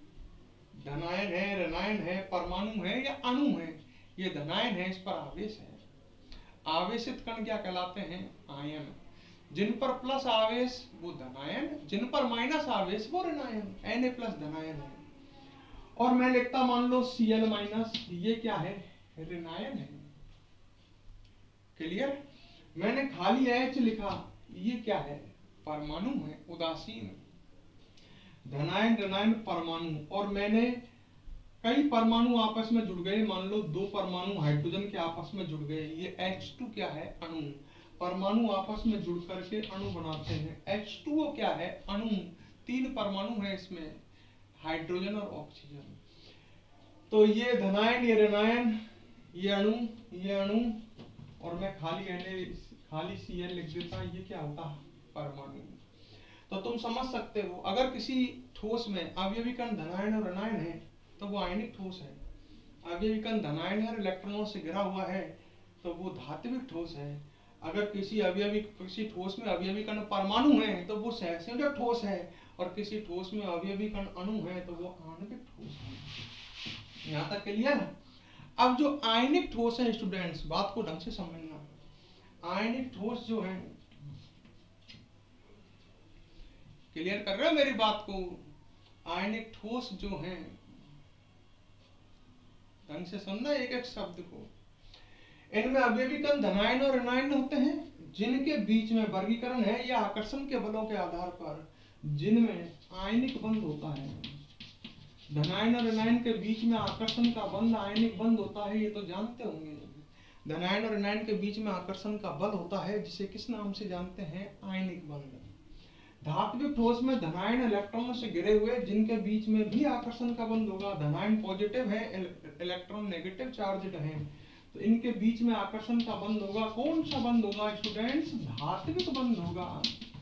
धनायन है, ऋणायन है, परमाणु है या अणु है? ये धनायन है, इस पर आवेश है। आवेशित कण क्या कहलाते हैं? आयन। जिन पर प्लस आवेश वो धनायन, जिन पर माइनस आवेश वो ऋणायन। Na प्लस धनायन है। और मैं लिखता मान लो Cl माइनस, ये क्या है? ऋणायन है। क्लियर? मैंने खाली H लिखा, ये क्या है? परमाणु है, उदासीन। धनायन ऋणायन परमाणु, और मैंने कई परमाणु आपस में जुड़ गए, मान लो दो परमाणु हाइड्रोजन के आपस में जुड़ गए, ये एच टू क्या है? अणु। परमाणु आपस में जुड़ करके अणु बनाते हैं। एच टू ओ क्या है? अणु। तीन परमाणु है इसमें, हाइड्रोजन और ऑक्सीजन। तो ये धनायन, ये ऋणायन, ये अणु, ये अणु, और मैं खाली एने खाली Cl लिख देता, ये क्या होता है? परमाणु। तो तुम समझ सकते हो अगर किसी ठोस में अवयवी कण धनायन और ऋणायन है तो वो आयनिक ठोस है। अवयवी कण धनायन और इलेक्ट्रॉनों से घिरा हुआ है तो वो धात्विक ठोस है। अगर किसी अवयवी किसी ठोस में अवयवी कण परमाणु है तो वो सहसंयोजक ठोस है, और किसी ठोस में अवयवी कण अणु है तो वो आणविक ठोस है। यहाँ तक क्लियर? अब जो आयनिक ठोस है स्टूडेंट्स, बात को ढंग से समझना। आयनिक ठोस जो है, क्लियर कर रहे हो मेरी बात को? आयनिक ठोस जो है, ढंग से सुनना एक एक शब्द को। इनमें अवयवी कण धनायन और ऋणायन होते हैं जिनके बीच में वर्गीकरण है या आकर्षण के बलों के आधार पर जिनमें आयनिक बंध होता है। धनायन और ऋणायन के बीच में आकर्षण का बंध आयनिक बंध होता है, ये तो जानते होंगे। धनायन और ऋणायन के बीच में आकर्षण का बल होता है जिसे किस नाम से जानते हैं? आयनिक बंध। धात्विक ठोस में धनायन इलेक्ट्रॉनों से घिरे हुए जिनके बीच में भी आकर्षण का बंध होगा। धनायन पॉजिटिव है, इलेक्ट्रॉन नेगेटिव चार्जड है, तो इनके बीच में आकर्षण का बंध होगा। कौन सा बंध होगा स्टूडेंट्स? धात्विक बंध होगा।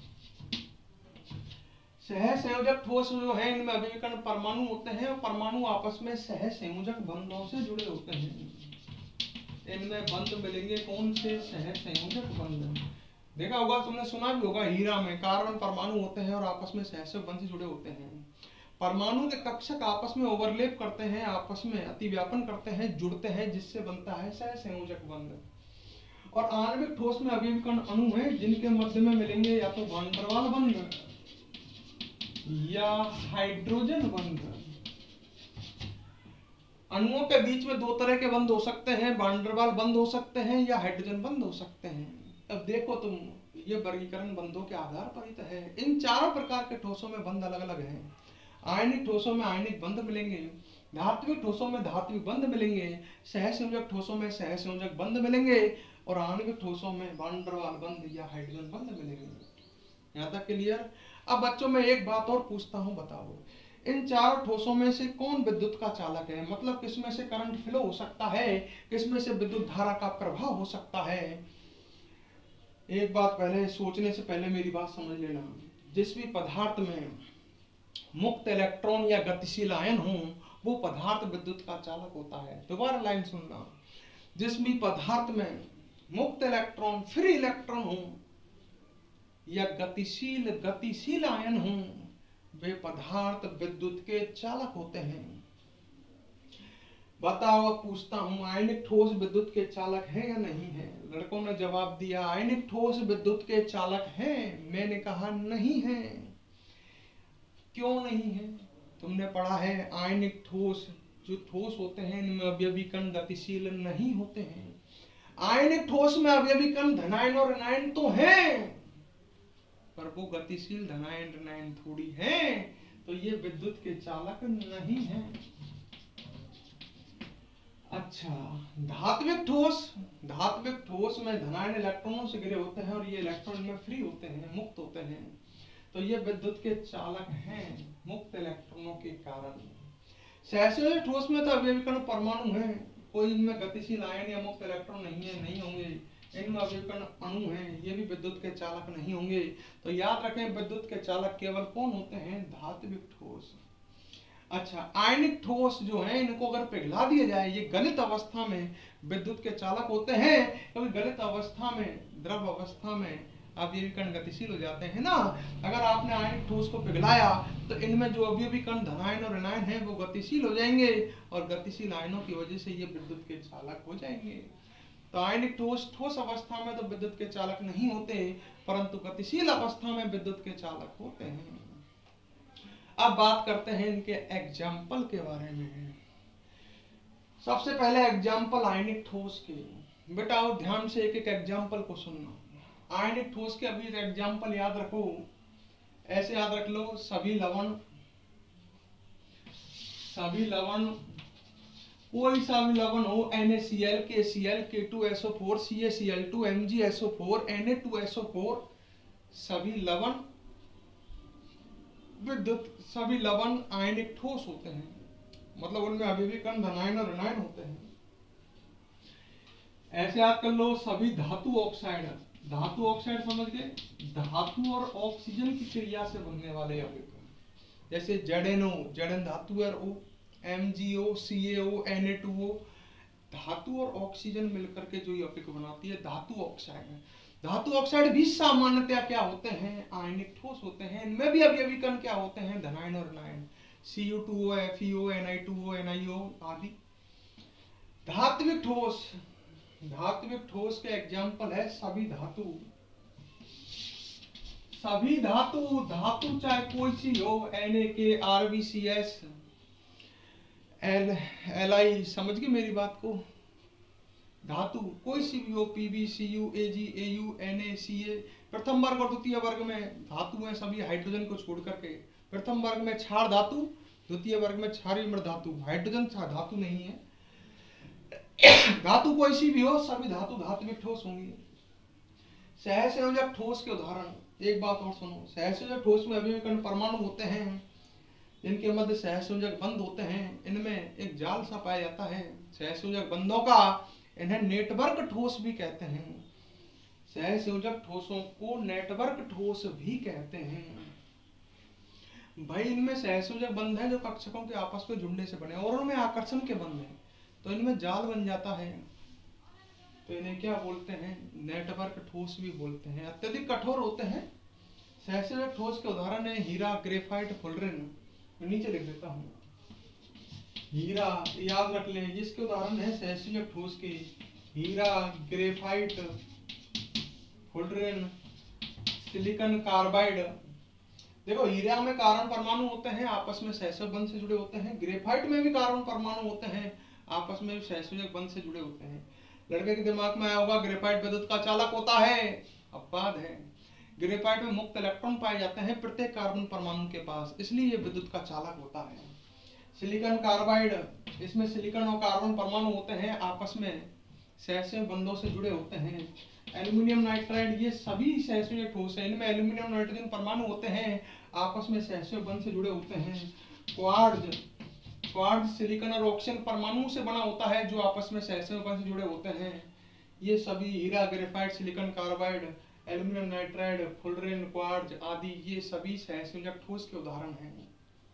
सहसंयोजक ठोस जो है इनमें अवयवी कण परमाणु होते हैं और परमाणु आपस में सहसंयोजक बंधों से जुड़े होते हैं। इनमें बंध मिलेंगे कौन से? सहसंयोजक बंध। देखा होगा, तुमने सुना भी होगा, हीरा में कार्बन परमाणु होते हैं और आपस में सहसंयोजक बंध से जुड़े होते हैं। परमाणु के कक्षक आपस में ओवरलैप करते हैं, आपस में अतिव्यापन करते हैं, जुड़ते हैं, जिससे बनता है सहसंयोजक बंध। और आणविक ठोस में अवयवी कण अणु हैं जिनके मध्य में मिलेंगे या तो वान डेर वाल बंध या हाइड्रोजन बंध। अणुओं के बीच में दो तरह के बंध हो सकते हैं, वान डेर वाल बंध हो सकते हैं या हाइड्रोजन बंध हो सकते हैं। अब देखो तुम, ये वर्गीकरण बंधों के आधार पर ही तो है। इन चारों प्रकार के ठोसों में बंध अलग अलग हैं। आयनिक ठोसों में आयनिक बंध मिलेंगे, धात्विक ठोसों में धात्विक बंध मिलेंगे, सहसंयोजक ठोसों में सहसंयोजक बंध मिलेंगे, और आणविक ठोसों में वान डेर वाल बंध या हाइड्रोजन बंध मिलेंगे। यहाँ तक क्लियर? अब बच्चों में एक बात और पूछता हूँ, बताओ इन चार ठोसों में से कौन विद्युत का चालक है? मतलब किसमें से करंट फ्लो हो सकता है, किसमें से विद्युत धारा का प्रभाव हो सकता है? एक बात पहले सोचने से पहले मेरी बात समझ लेना। जिस भी पदार्थ में मुक्त इलेक्ट्रॉन या गतिशील आयन हो वो पदार्थ विद्युत का चालक होता है। दोबारा लाइन सुनना, जिस भी पदार्थ में मुक्त इलेक्ट्रॉन फ्री इलेक्ट्रॉन हो या गतिशील गतिशील आयन हो वे पदार्थ विद्युत के चालक होते हैं। बताओ, अब पूछता हूं, आयनिक ठोस विद्युत के चालक है या नहीं है? लड़कों ने जवाब दिया आयनिक ठोस विद्युत के चालक हैं। मैंने कहा नहीं है। क्यों नहीं है? तुमने पढ़ा है आयनिक ठोस जो ठोस होते हैं इनमें अवयवी कण गतिशील नहीं होते हैं। आयनिक ठोस में अवयवी कण धनायन और ऋणायन तो हैं, पर वो गतिशील धनायन ऋणायन थोड़ी है, तो ये विद्युत के चालक नहीं है। अच्छा, धात्विक ठोस, धात्विक ठोस में धनायन इलेक्ट्रॉनों से घिरे होते हैं और ये इलेक्ट्रॉन में फ्री होते हैं, मुक्त होते हैं, तो ये विद्युत के चालक हैं मुक्त इलेक्ट्रॉनों के कारण। सहसंयोजक ठोस में तो अवयवी कण परमाणु हैं, कोई इनमें गतिशील आयन या मुक्त इलेक्ट्रॉन नहीं है, नहीं होंगे। इनमें अवयवी कण अणु हैं, ये भी विद्युत के चालक नहीं होंगे। तो याद रखें, विद्युत के चालक केवल कौन होते हैं? धात्विक ठोस। अच्छा, आयनिक ठोस जो है, इनको अगर पिघला दिया जाए, ये गलित अवस्था में विद्युत के चालक होते हैं, क्योंकि गलित अवस्था में, द्रव अवस्था में अवयवी कण गतिशील हो जाते हैं ना। अगर आपने आयनिक ठोस को पिघलाया तो इनमें जो अवयवी कण धनायन और ऋणायन हैं वो गतिशील हो जाएंगे और गतिशील आयनों की वजह से ये विद्युत के चालक हो जाएंगे। तो आयनिक ठोस ठोस अवस्था में तो विद्युत के चालक नहीं होते, परंतु गतिशील अवस्था में विद्युत के चालक होते हैं। अब बात करते हैं इनके एग्जाम्पल के बारे में। सबसे पहले एग्जाम्पल आयनिक ठोस के। बेटा ध्यान से एक एक एग्जाम्पल को सुनना। आयनिक ठोस के अभी एग्जाम्पल याद रखो, ऐसे याद रख लो, सभी लवण, सभी लवण, कोई सा भी लवण हो, N A C L, K C L, K two S O four, C A C L two, M G S O four, N A two S O four, सभी लवण विद्युत, सभी लवण आयनिक ठोस होते हैं, मतलब उनमें अवयवी कण धनायन और ऋणायन होते हैं। ऐसे याद कर लो, सभी धातु ऑक्साइड, धातु ऑक्साइड समझ गए, धातु और ऑक्सीजन की क्रिया से बनने वाले यौगिक, जैसे Z N O, Z N धातु और O, M G O, C A O, N A two O, धातु और ऑक्सीजन मिलकर के जो यौगिक बनाती है धातु ऑक्साइड है। धातु ऑक्साइड भी सामान्यतया क्या होते हैं? आयनिक ठोस होते हैं। इनमें भी अवयवी कण क्या होते हैं? धनायन और ऋणायन, C U two O, F E O, N I two O, N I O आदि। धात्विक ठोस, धात्विक ठोस के एग्जाम्पल है सभी धातु, सभी धातु, धातु चाहे कोई सी हो, N A K, R B C S, L L I, समझ गए मेरी बात को? धातु कोई सी भी हो, P B, C U, A G, A U, N A, C A. प्रथम वर्ग और द्वितीय वर्ग में धातु हैं सभी हाइड्रोजन को छोड़ करके। प्रथम वर्ग में क्षार धातु, द्वितीय वर्ग में क्षारीय मृत धातु, हाइड्रोजन धातु नहीं है। धातु कोई सी भी हो, सभी धातु धात्विक ठोस होंगी। सहसंयोजक ठोस के उदाहरण, एक बात और सुनो, सहसंयोजक ठोस में अवयवी कण परमाणु होते हैं, जिनके मध्य सहसंयोजक बंध होते हैं। इनमें एक जाल सा पाया जाता है सहसंयोजक बंधों का, इन्हें नेटवर्क ठोस भी कहते हैं। सहसंयोजक ठोसों को नेटवर्क ठोस भी कहते हैं। भाई इनमें सहसंयोजक बंध है जो कक्षकों के आपस में जुड़ने से बने, और उनमें आकर्षण के बंध हैं, तो इनमें जाल बन जाता है, तो इन्हें क्या बोलते हैं? नेटवर्क ठोस भी बोलते हैं। अत्यधिक कठोर होते हैं। सहसंयोजक ठोस के उदाहरण है हीरा, ग्रेफाइट, फुलरिन। नीचे लिख देता हूँ, हीरा याद रख ले, जिसके उदाहरण है सहसंयोजक ठोस के हीरा, ग्रेफाइट, फुलरिन, सिलिकॉन कार्बाइड। देखो हीरा में कार्बन परमाणु होते हैं, आपस में सहसंयोजक बंध से जुड़े होते हैं। ग्रेफाइट में भी कार्बन परमाणु होते हैं, आपस में भी सहसंयोजक बंध से जुड़े होते हैं। लड़के के दिमाग में आया होगा ग्रेफाइट विद्युत का चालक होता है। अब बात है, ग्रेफाइट में मुक्त इलेक्ट्रॉन पाए जाते हैं प्रत्येक कार्बन परमाणु के पास, इसलिए ये विद्युत का चालक होता है। सिलिकॉन कार्बाइड, इसमें सिलिकॉन और कार्बन परमाणु होते हैं, आपस में सहसंयोजक बंधों से जुड़े होते हैं। एल्यूमिनियम नाइट्राइड, ये सभी सहसंयोजक ठोस है, इनमें एल्यूमिनियम नाइट्रोजन परमाणु होते हैं, आपस में सहसंयोजक बंध से जुड़े होते हैं। क्वार्ट्ज, क्वार्ट्ज सिलिकॉन और ऑक्सीजन परमाणु से बना होता है, जो आपस में सहसंयोजक बंध से जुड़े होते हैं। ये सभी हीरा, graphite, silicon carbide, aluminium nitride, fullerene, quartz आदि ये सभी सहसंयोजक ठोस के उदाहरण हैं।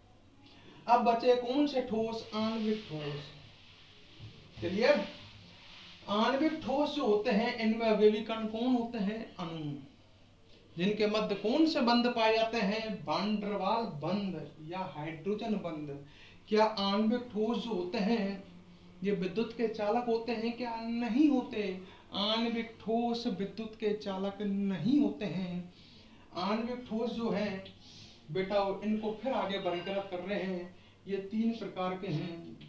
अब बचे कौन से ठोस? आणविक ठोस। क्लियर? आणविक ठोस जो होते हैं, इनमें अवयवी कण कौन होते हैं? अणु, जिनके मध्य कौन से बंध पाए जाते हैं? वान डेर वाल बंध या हाइड्रोजन बंध। क्या आणविक ठोस जो होते हैं ये विद्युत के चालक होते हैं? क्या नहीं होते? आणविक ठोस विद्युत के चालक नहीं होते हैं। आणविक ठोस जो है बेटा, इनको फिर आगे वर्गीकृत कर रहे हैं, ये तीन प्रकार के हैं।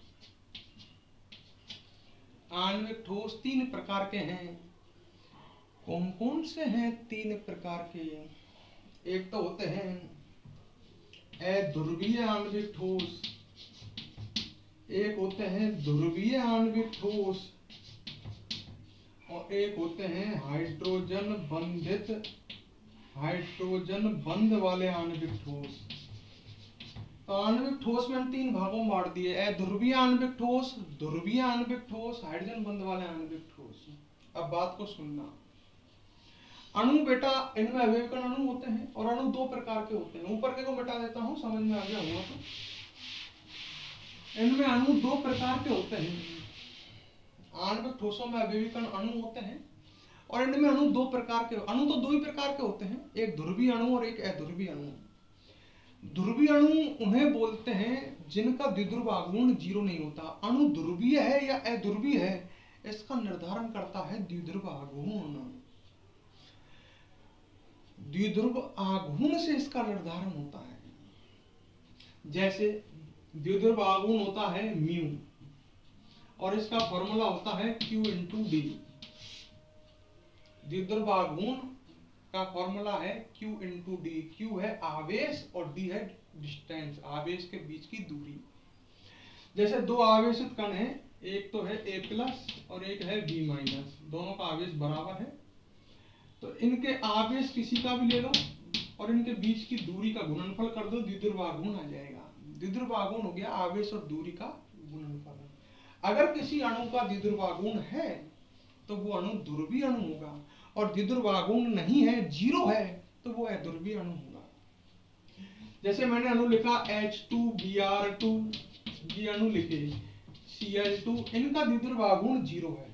आणविक ठोस तीन प्रकार के हैं। कौन कौन से हैं तीन प्रकार के? एक तो होते हैं अध्रुवीय आणविक ठोस, एक होते हैं ध्रुवीय आणविक ठोस, और एक होते हैं हाइड्रोजन बंधित हाइड्रोजन बंध वाले आणविक ठोस। तो आणविक ठोस में हम तीन भागों में बांट दिए, अध्रुवीय आणविक ठोस, ध्रुवीय आणविक ठोस, हाइड्रोजन बंध वाले आणविक ठोस। अब बात को सुनना, अणु बेटा इनमें अवयवीकरण अणु होते हैं, और अणु दो प्रकार के होते हैं। ऊपर के को मिटा देता हूं, समझ में आ गया होगा। तो इनमें अणु दो प्रकार के होते हैं। आणविक ठोसों में अवयवीकरण अणु होते हैं, और इनमें अणु दो प्रकार के, अणु तो दो ही प्रकार के होते हैं, एक ध्रुवीय अणु और एक अध्रुवीय अणु। ध्रुवीय अणु उन्हें बोलते हैं जिनका द्विध्रुव आघूर्ण जीरो नहीं होता। अणु ध्रुवीय है या अध्रुवीय है, इसका निर्धारण करता है द्विध्रुव आघूर्ण। द्विध्रुव आघूर्ण से इसका निर्धारण होता है। जैसे द्विध्रुव आघूर्ण होता है म्यू, और इसका फॉर्मूला होता है Q इंटू डी। द्विध्रुव आघूर्ण का फॉर्मूला है Q इंटू डी। Q है आवेश और D है डिस्टेंस, आवेश के बीच की दूरी। जैसे दो आवेशित कण हैं, एक तो है A प्लस और एक है B माइनस, दोनों का आवेश बराबर है। तो इनके आवेश किसी का भी ले लो और इनके बीच की दूरी का गुणनफल कर दो, द्विध्रुव आघूर्ण आ जाएगा। द्विध्रुव आघूर्ण हो गया आवेश और दूरी का गुणनफल। अगर किसी अणु का द्विध्रुव आघूर्ण है तो वो अणु ध्रुवीय अणु होगा, और द्विध्रुव आघूर्ण नहीं है, जीरो है, तो वो अध्रुवीय अणु होगा। जैसे मैंने अणु लिखा H two B R two, ये अणु लिखे सी एल टू, इनका द्विध्रुव आघूर्ण जीरो है,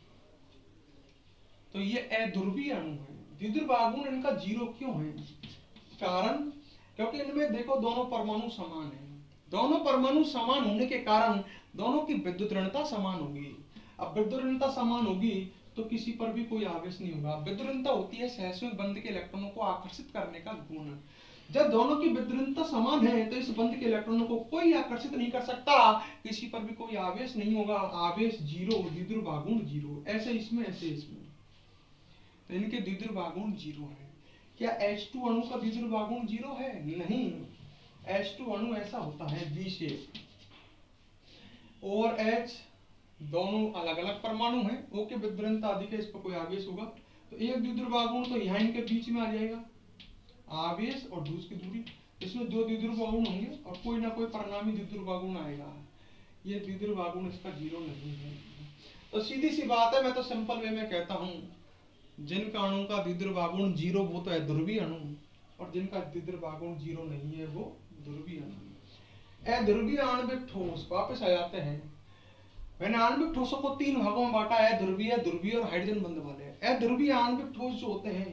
तो ये अध्रुवीय अणु है। द्विध्रुव आघूर्ण इनका जीरो क्यों है? कारण क्योंकि इनमें देखो दोनों परमाणु समान है। दोनों परमाणु समान होने के कारण दोनों की विद्युत ऋणता समान होगी। अब विद्युत ऋणता समान होगी तो किसी पर भी कोई आवेश नहीं होगा। विद्युत ऋणता होती है सहसंयोजक बंध के इलेक्ट्रॉनों को आकर्षित करने का गुण। जब दोनों की विद्युत ऋणता समान है तो इस बंध के इलेक्ट्रॉनों को कोई आकर्षित नहीं कर सकता, किसी पर भी कोई आवेश नहीं होगा, आवेश जीरो, द्विध्रुव आघूर्ण जीरो। ऐसे इसमें ऐसे इसमें, तो इनके द्विध्रुव आघूर्ण जीरो है। क्या एच टू अणु का द्विध्रुव आघूर्ण जीरो है? नहीं, एच टू अणु ऐसा होता है बी शेप, और H दोनों अलग अलग परमाणु हैं, O के विद्युत ऋणता अधिक है, इस पर कोई आवेश होगा तो एक द्विध्रुव आघूर्ण तो यहाँ इनके बीच में आ जाएगा, आवेश और दूसरी की दूरी। इसमें दो द्विध्रुव आघूर्ण होंगे और कोई ना कोई परिणामी द्विध्रुव आघूर्ण आएगा। ये द्विध्रुव आघूर्ण इसका जीरो नहीं है। तो सीधी सी बात है, मैं तो सिंपल वे में कहता हूँ, जिनका अणु का द्विध्रुव आघूर्ण जीरो वो तो अध्रुवीय अणु, और जिनका द्विध्रुव आघूर्ण जीरो नहीं है वो ध्रुवीय अणु। अध्रुवीय आणविक ठोस, वापस आ जाते हैं। मैंने आणविक ठोसों को तीन भागों में बांटा है, ध्रुवीय, ध्रुवीय और हाइड्रोजन बंध वाले। अध्रुवीय आणविक ठोस जो होते हैं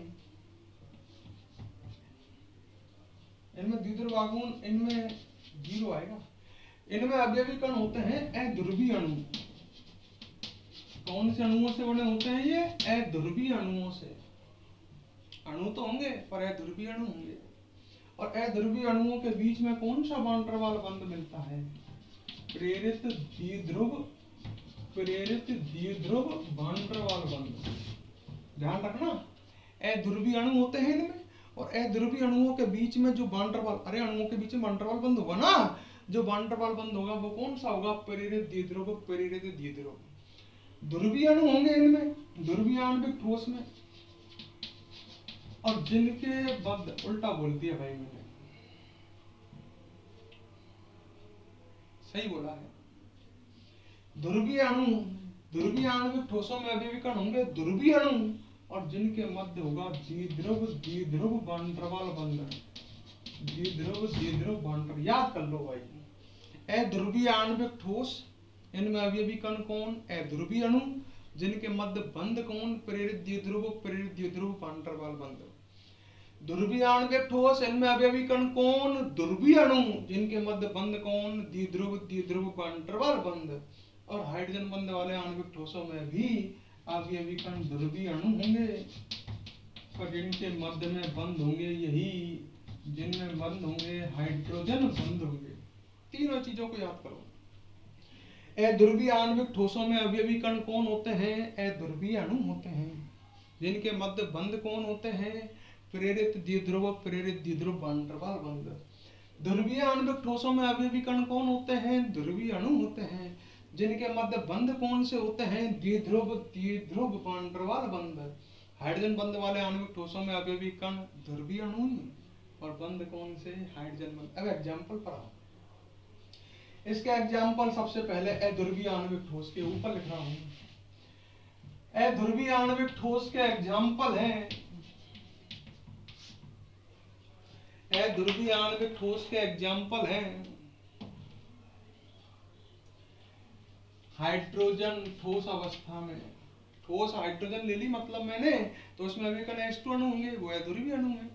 इनमें द्विध्रुव आघूर्ण इनमें जीरो आएगा। इनमें अवयवीकरण होते हैं अध्रुवीय अणु। कौन से अणुओं से बने होते हैं ये? अध्रुवीय अणुओं से। अणु तो होंगे पर अध्रुवीय अणु होंगे, और अध्रुवीय अणुओं के बीच में कौन सा वान डेर वाल्स बंध मिलता है? प्रेरित द्विध्रुव, प्रेरित द्विध्रुव वान डेर वाल्स बंध। ध्यान रखना, अध्रुवीय अणु होते हैं इनमें, और अध्रुवीय अणुओं के बीच में जो वान डेर वाल्स, अरे अणुओं के बीच में वान डेर वाल्स बंध होगा ना, जो वान डेर वाल्स बंध होगा वो कौन सा होगा? प्रेरित द्विध्रुव, प्रेरित द्विध्रुव। ध्रुवीय अणु होंगे इनमें, ध्रुवीय आणविक ठोस में, और जिनके बंध, उल्टा बोल दिया भाई मैंने, सही बोला है। ध्रुवीय अणु, ध्रुवीय आणविक ठोसों में अवयवीकरण होंगे ध्रुवीय अणु, और जिनके मध्य होगा द्विध्रुव, द्विध्रुव वान डेर वाल्स बंध, द्विध्रुव, द्विध्रुव वान डेर। याद कर लो भाई, अध्रुवीय आणविक ठोस, इनमें अवयवीकरण कौन? अध्रुवीय अणु, जिनके मध्य बंध कौन? प्रेरित द्विध्रुव, प्रेरित द्विध्रुव वान डेर वाल्स बंध। ध्रुवीय आणविक ठोस, इनमें अवयवीकरण कौन? ध्रुवीय अणु, जिनके मध्य बंध कौन? द्विध्रुव, द्विध्रुव वान डेर वाल्स बंध। और हाइड्रोजन बंध वाले आणविक ठोसों में भी अवयवीकरण ध्रुवीय अणु होंगे, पर जिनके मध्य में बंध होंगे यही, जिनमें बंध होंगे हाइड्रोजन बंध होंगे। तीनों चीजों को याद करो। अध्रुवीय आणविक ठोसों में अवयवीकरण कौन होते हैं? अध्रुवीय अणु होते हैं। जिनके मध्य बंध कौन होते हैं? प्रेरित द्विध्रुव, प्रेरित द्विध्रुव वैन डर वाल बंध। ध्रुवीय आणविक ठोसों में अवयवी कण कौन होते हैं? ध्रुवीय अणु होते हैं। जिनके मध्य बंध कौन से होते हैं? द्विध्रुव, द्विध्रुव वैन डर वाल बंध। हाइड्रोजन बंध वाले आणविक ठोसों में अवयवी कण ध्रुवीय अणु ही, और बंध कौन से? हाइड्रोजन बंध। अब एग्जाम्पल पर आओ। इसके एग्जाम्पल सबसे पहले अध्रुवीय आणविक ठोस के ऊपर लिख रहा हूं। अध्रुवीय आणविक ठोस के एग्जाम्पल हैं, अध्रुवीय आणविक ठोस के एग्जाम्पल हैं हाइड्रोजन ठोस अवस्था में, ठोस हाइड्रोजन ले ली मतलब मैंने, तो उसमें अभी कण एच टू अणु होंगे, वो अध्रुवीय अणु है।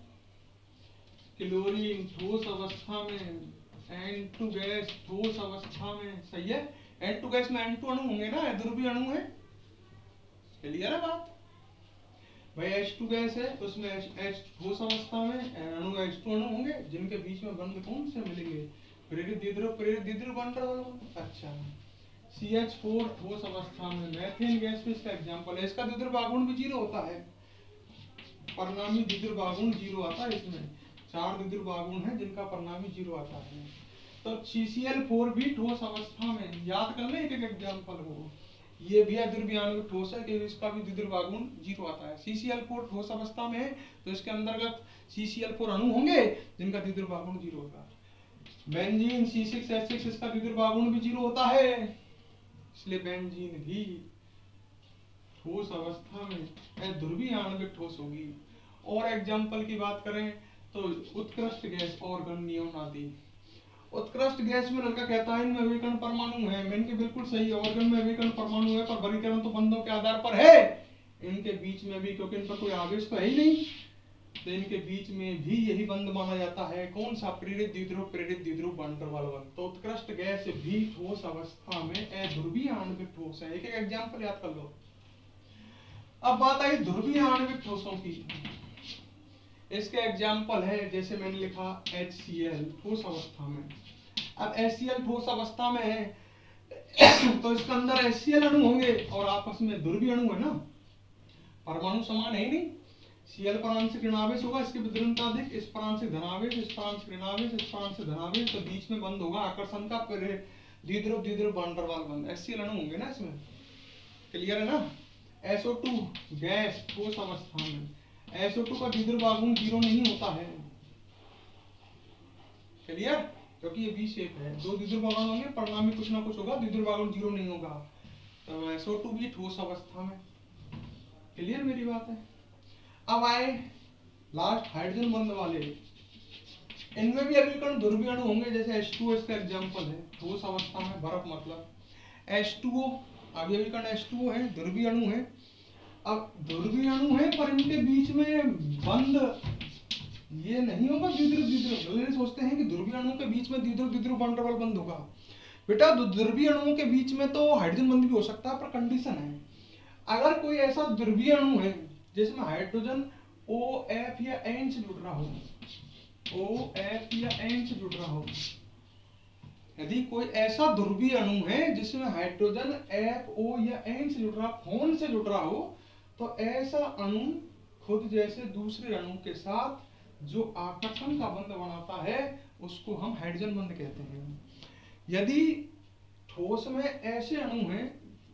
क्लोरीन ठोस अवस्था में, एन टू गैस ठोस अवस्था में, सही है। एन टू गैस में एन टू अणु होंगे ना, अध्रुवीय अणु है। क्लियर है बात? भाई एच टू गैस है, उसमें H ठोस अवस्था में अणु एच टू अणु होंगे, जिनके बीच में बंध कौन से मिलेंगे? प्रेरित द्विध्रुव, प्रेरित द्विध्रुव बन रहा है। अच्छा, सी एच फोर ठोस अवस्था में, मीथेन गैस में इसका एग्जांपल है। इसका द्विध्रुव आघूर्ण भी जीरो होता है, परिणामी द्विध्रुव आघूर्ण जीरो आता है। इसमें चार द्विध्रुव आघूर्ण है जिनका परिणामी जीरो आता है। तो सी सी एल फोर भी ठोस अवस्था में, याद कर ले एक एक एग्जांपल हो। ये भी अध्रुवीय आणविक ठोस है कि इसका भी द्विध्रुव आघूर्ण जीरो आता है। सी सी एल फोर ठोस अवस्था में है, तो इसके अंतर्गत सी सी एल फोर अणु होंगे जिनका द्विध्रुव आघूर्ण जीरो होगा। Benzene C six H six, इसका द्विध्रुव आघूर्ण भी जीरो होता है, इसलिए बेंजीन भी ठोस अवस्था में अध्रुवीय आणविक ठोस होगी। और एग्जाम्पल की बात करें तो उत्कृष्ट गैस, ऑर्गन, नियोन आदि। उत्कृष्ट गैस में लड़का कहता है इनमें अभिकरण परमाणु है, मैंने बिल्कुल सही, ऑर्गन में अभिकरण परमाणु है, पर वर्गीकरण तो बंधों के आधार पर है। इनके बीच में भी, क्योंकि इन पर कोई आवेश तो है ही नहीं, तो इनके बीच में भी यही बंध माना जाता है। कौन सा? प्रेरित द्विध्रुव, प्रेरित द्विध्रुव वैन डर वाल बंध। तो उत्कृष्ट गैस भी ठोस अवस्था में अध्रुवीय आणविक ठोस है। एक एक एग्जाम्पल याद कर लो। अब बात आई ध्रुवीय आणविक ठोसों की। इसके एग्जाम्पल है, जैसे मैंने लिखा एच सी एल ठोस अवस्था में। अब एच सी एल ठोस अवस्था में है तो इसके अंदर एच सी एल अणु होंगे और आपस में ध्रुवीय अणु है ना, परमाणु समान है ही नहीं। Cl परांशिक ऋणावेश होगा, इसकी विद्युलता अधिक, इस परांशिक धनावेश, इस परांशिक ऋणावेश, इस परांशिक धनावेश, तो बीच में बंद होगा आकर्षण का द्विध्रुव द्विध्रुव वैन डर वाल बंध। एच सी एल अणु होंगे ना इसमें। क्लियर है ना? एस ओ टू गैस ठोस अवस्था में, एस ओ टू का द्विध्रुव आघूर्ण जीरो नहीं होता है। क्लियर? क्योंकि ये बी शेप है, दो द्विध्रुव आघूर्ण होंगे, परिणामी कुछ ना कुछ होगा, द्विध्रुव आघूर्ण जीरो नहीं होगा। तो एस ओ टू भी ठोस अवस्था में। क्लियर मेरी बात है? अब आए लास्ट हाइड्रोजन बंध वाले। इनमें भी अभिकरण ध्रुवीय अणु होंगे, जैसे एच टू ओ इसका एग्जांपल है, ठोस अवस्था में, बर्फ मतलब एच टू ओ, आगे अभिकरण एच टू ओ है, ध्रुवीय अणु है। अब ध्रुवीय अणु है पर इनके बीच में बंध ये नहीं होगा द्विध्रुव द्विध्रुव। लोग सोचते हैं कि ध्रुवीय अणुओं के बीच में द्विध्रुव द्विध्रुव वैन डर वाल बंध होगा। बेटा ध्रुवीय अणुओं के बीच में तो हाइड्रोजन बंध भी हो सकता है, पर कंडीशन है अगर कोई ऐसा ध्रुवीय अणु है जिसमें हाइड्रोजन O F या N से जुड़ रहा हो, O F या N से जुड़ रहा हो, यदि कोई ऐसा ध्रुवीय अणु है जिसमें हाइड्रोजन F O या N से जुड़ रहा, फोन से जुड़ रहा हो, तो ऐसा अणु खुद जैसे दूसरे अणु के साथ जो आकर्षण का बंध बनाता है उसको हम हाइड्रोजन बंध कहते हैं। यदि ठोस में ऐसे अणु हैं,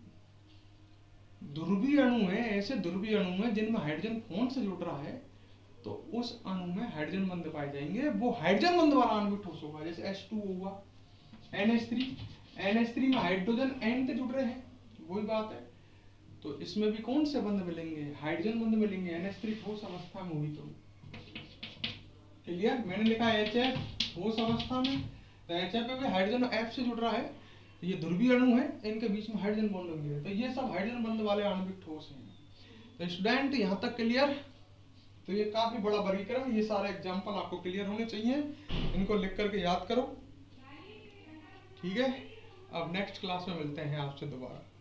ध्रुवीय अणु है, ऐसे ध्रुवीय अणु है जिनमें हाइड्रोजन फोन से जुड़ रहा है, तो उस अणु में हाइड्रोजन बंध पाए जाएंगे, वो हाइड्रोजन बंध वाला आणविक ठोस होगा। जैसे एच टू हुआ, N H three, N H three में हाइड्रोजन N से जुड़ रहे हैं, वही बात है। तो इसमें भी कौन से बंध मिलेंगे? हाइड्रोजन बंध मिलेंगे, एन एच थ्री ठोस अवस्था में हुई तो। क्लियर? मैंने लिखा एच एफ ठोस अवस्था में, तो एच एफ में भी हाइड्रोजन F से जुड़ रहा है, तो ये ध्रुवीय अणु है, इनके बीच में हाइड्रोजन बॉन्ड होंगे, तो ये सब हाइड्रोजन बंध वाले आणविक ठोस हैं। तो स्टूडेंट यहाँ तक क्लियर? तो ये काफी बड़ा वर्गीकरण, ये सारे एग्जाम्पल आपको क्लियर होने चाहिए, इनको लिख करके याद करो। ठीक है, अब नेक्स्ट क्लास में मिलते हैं आपसे दोबारा।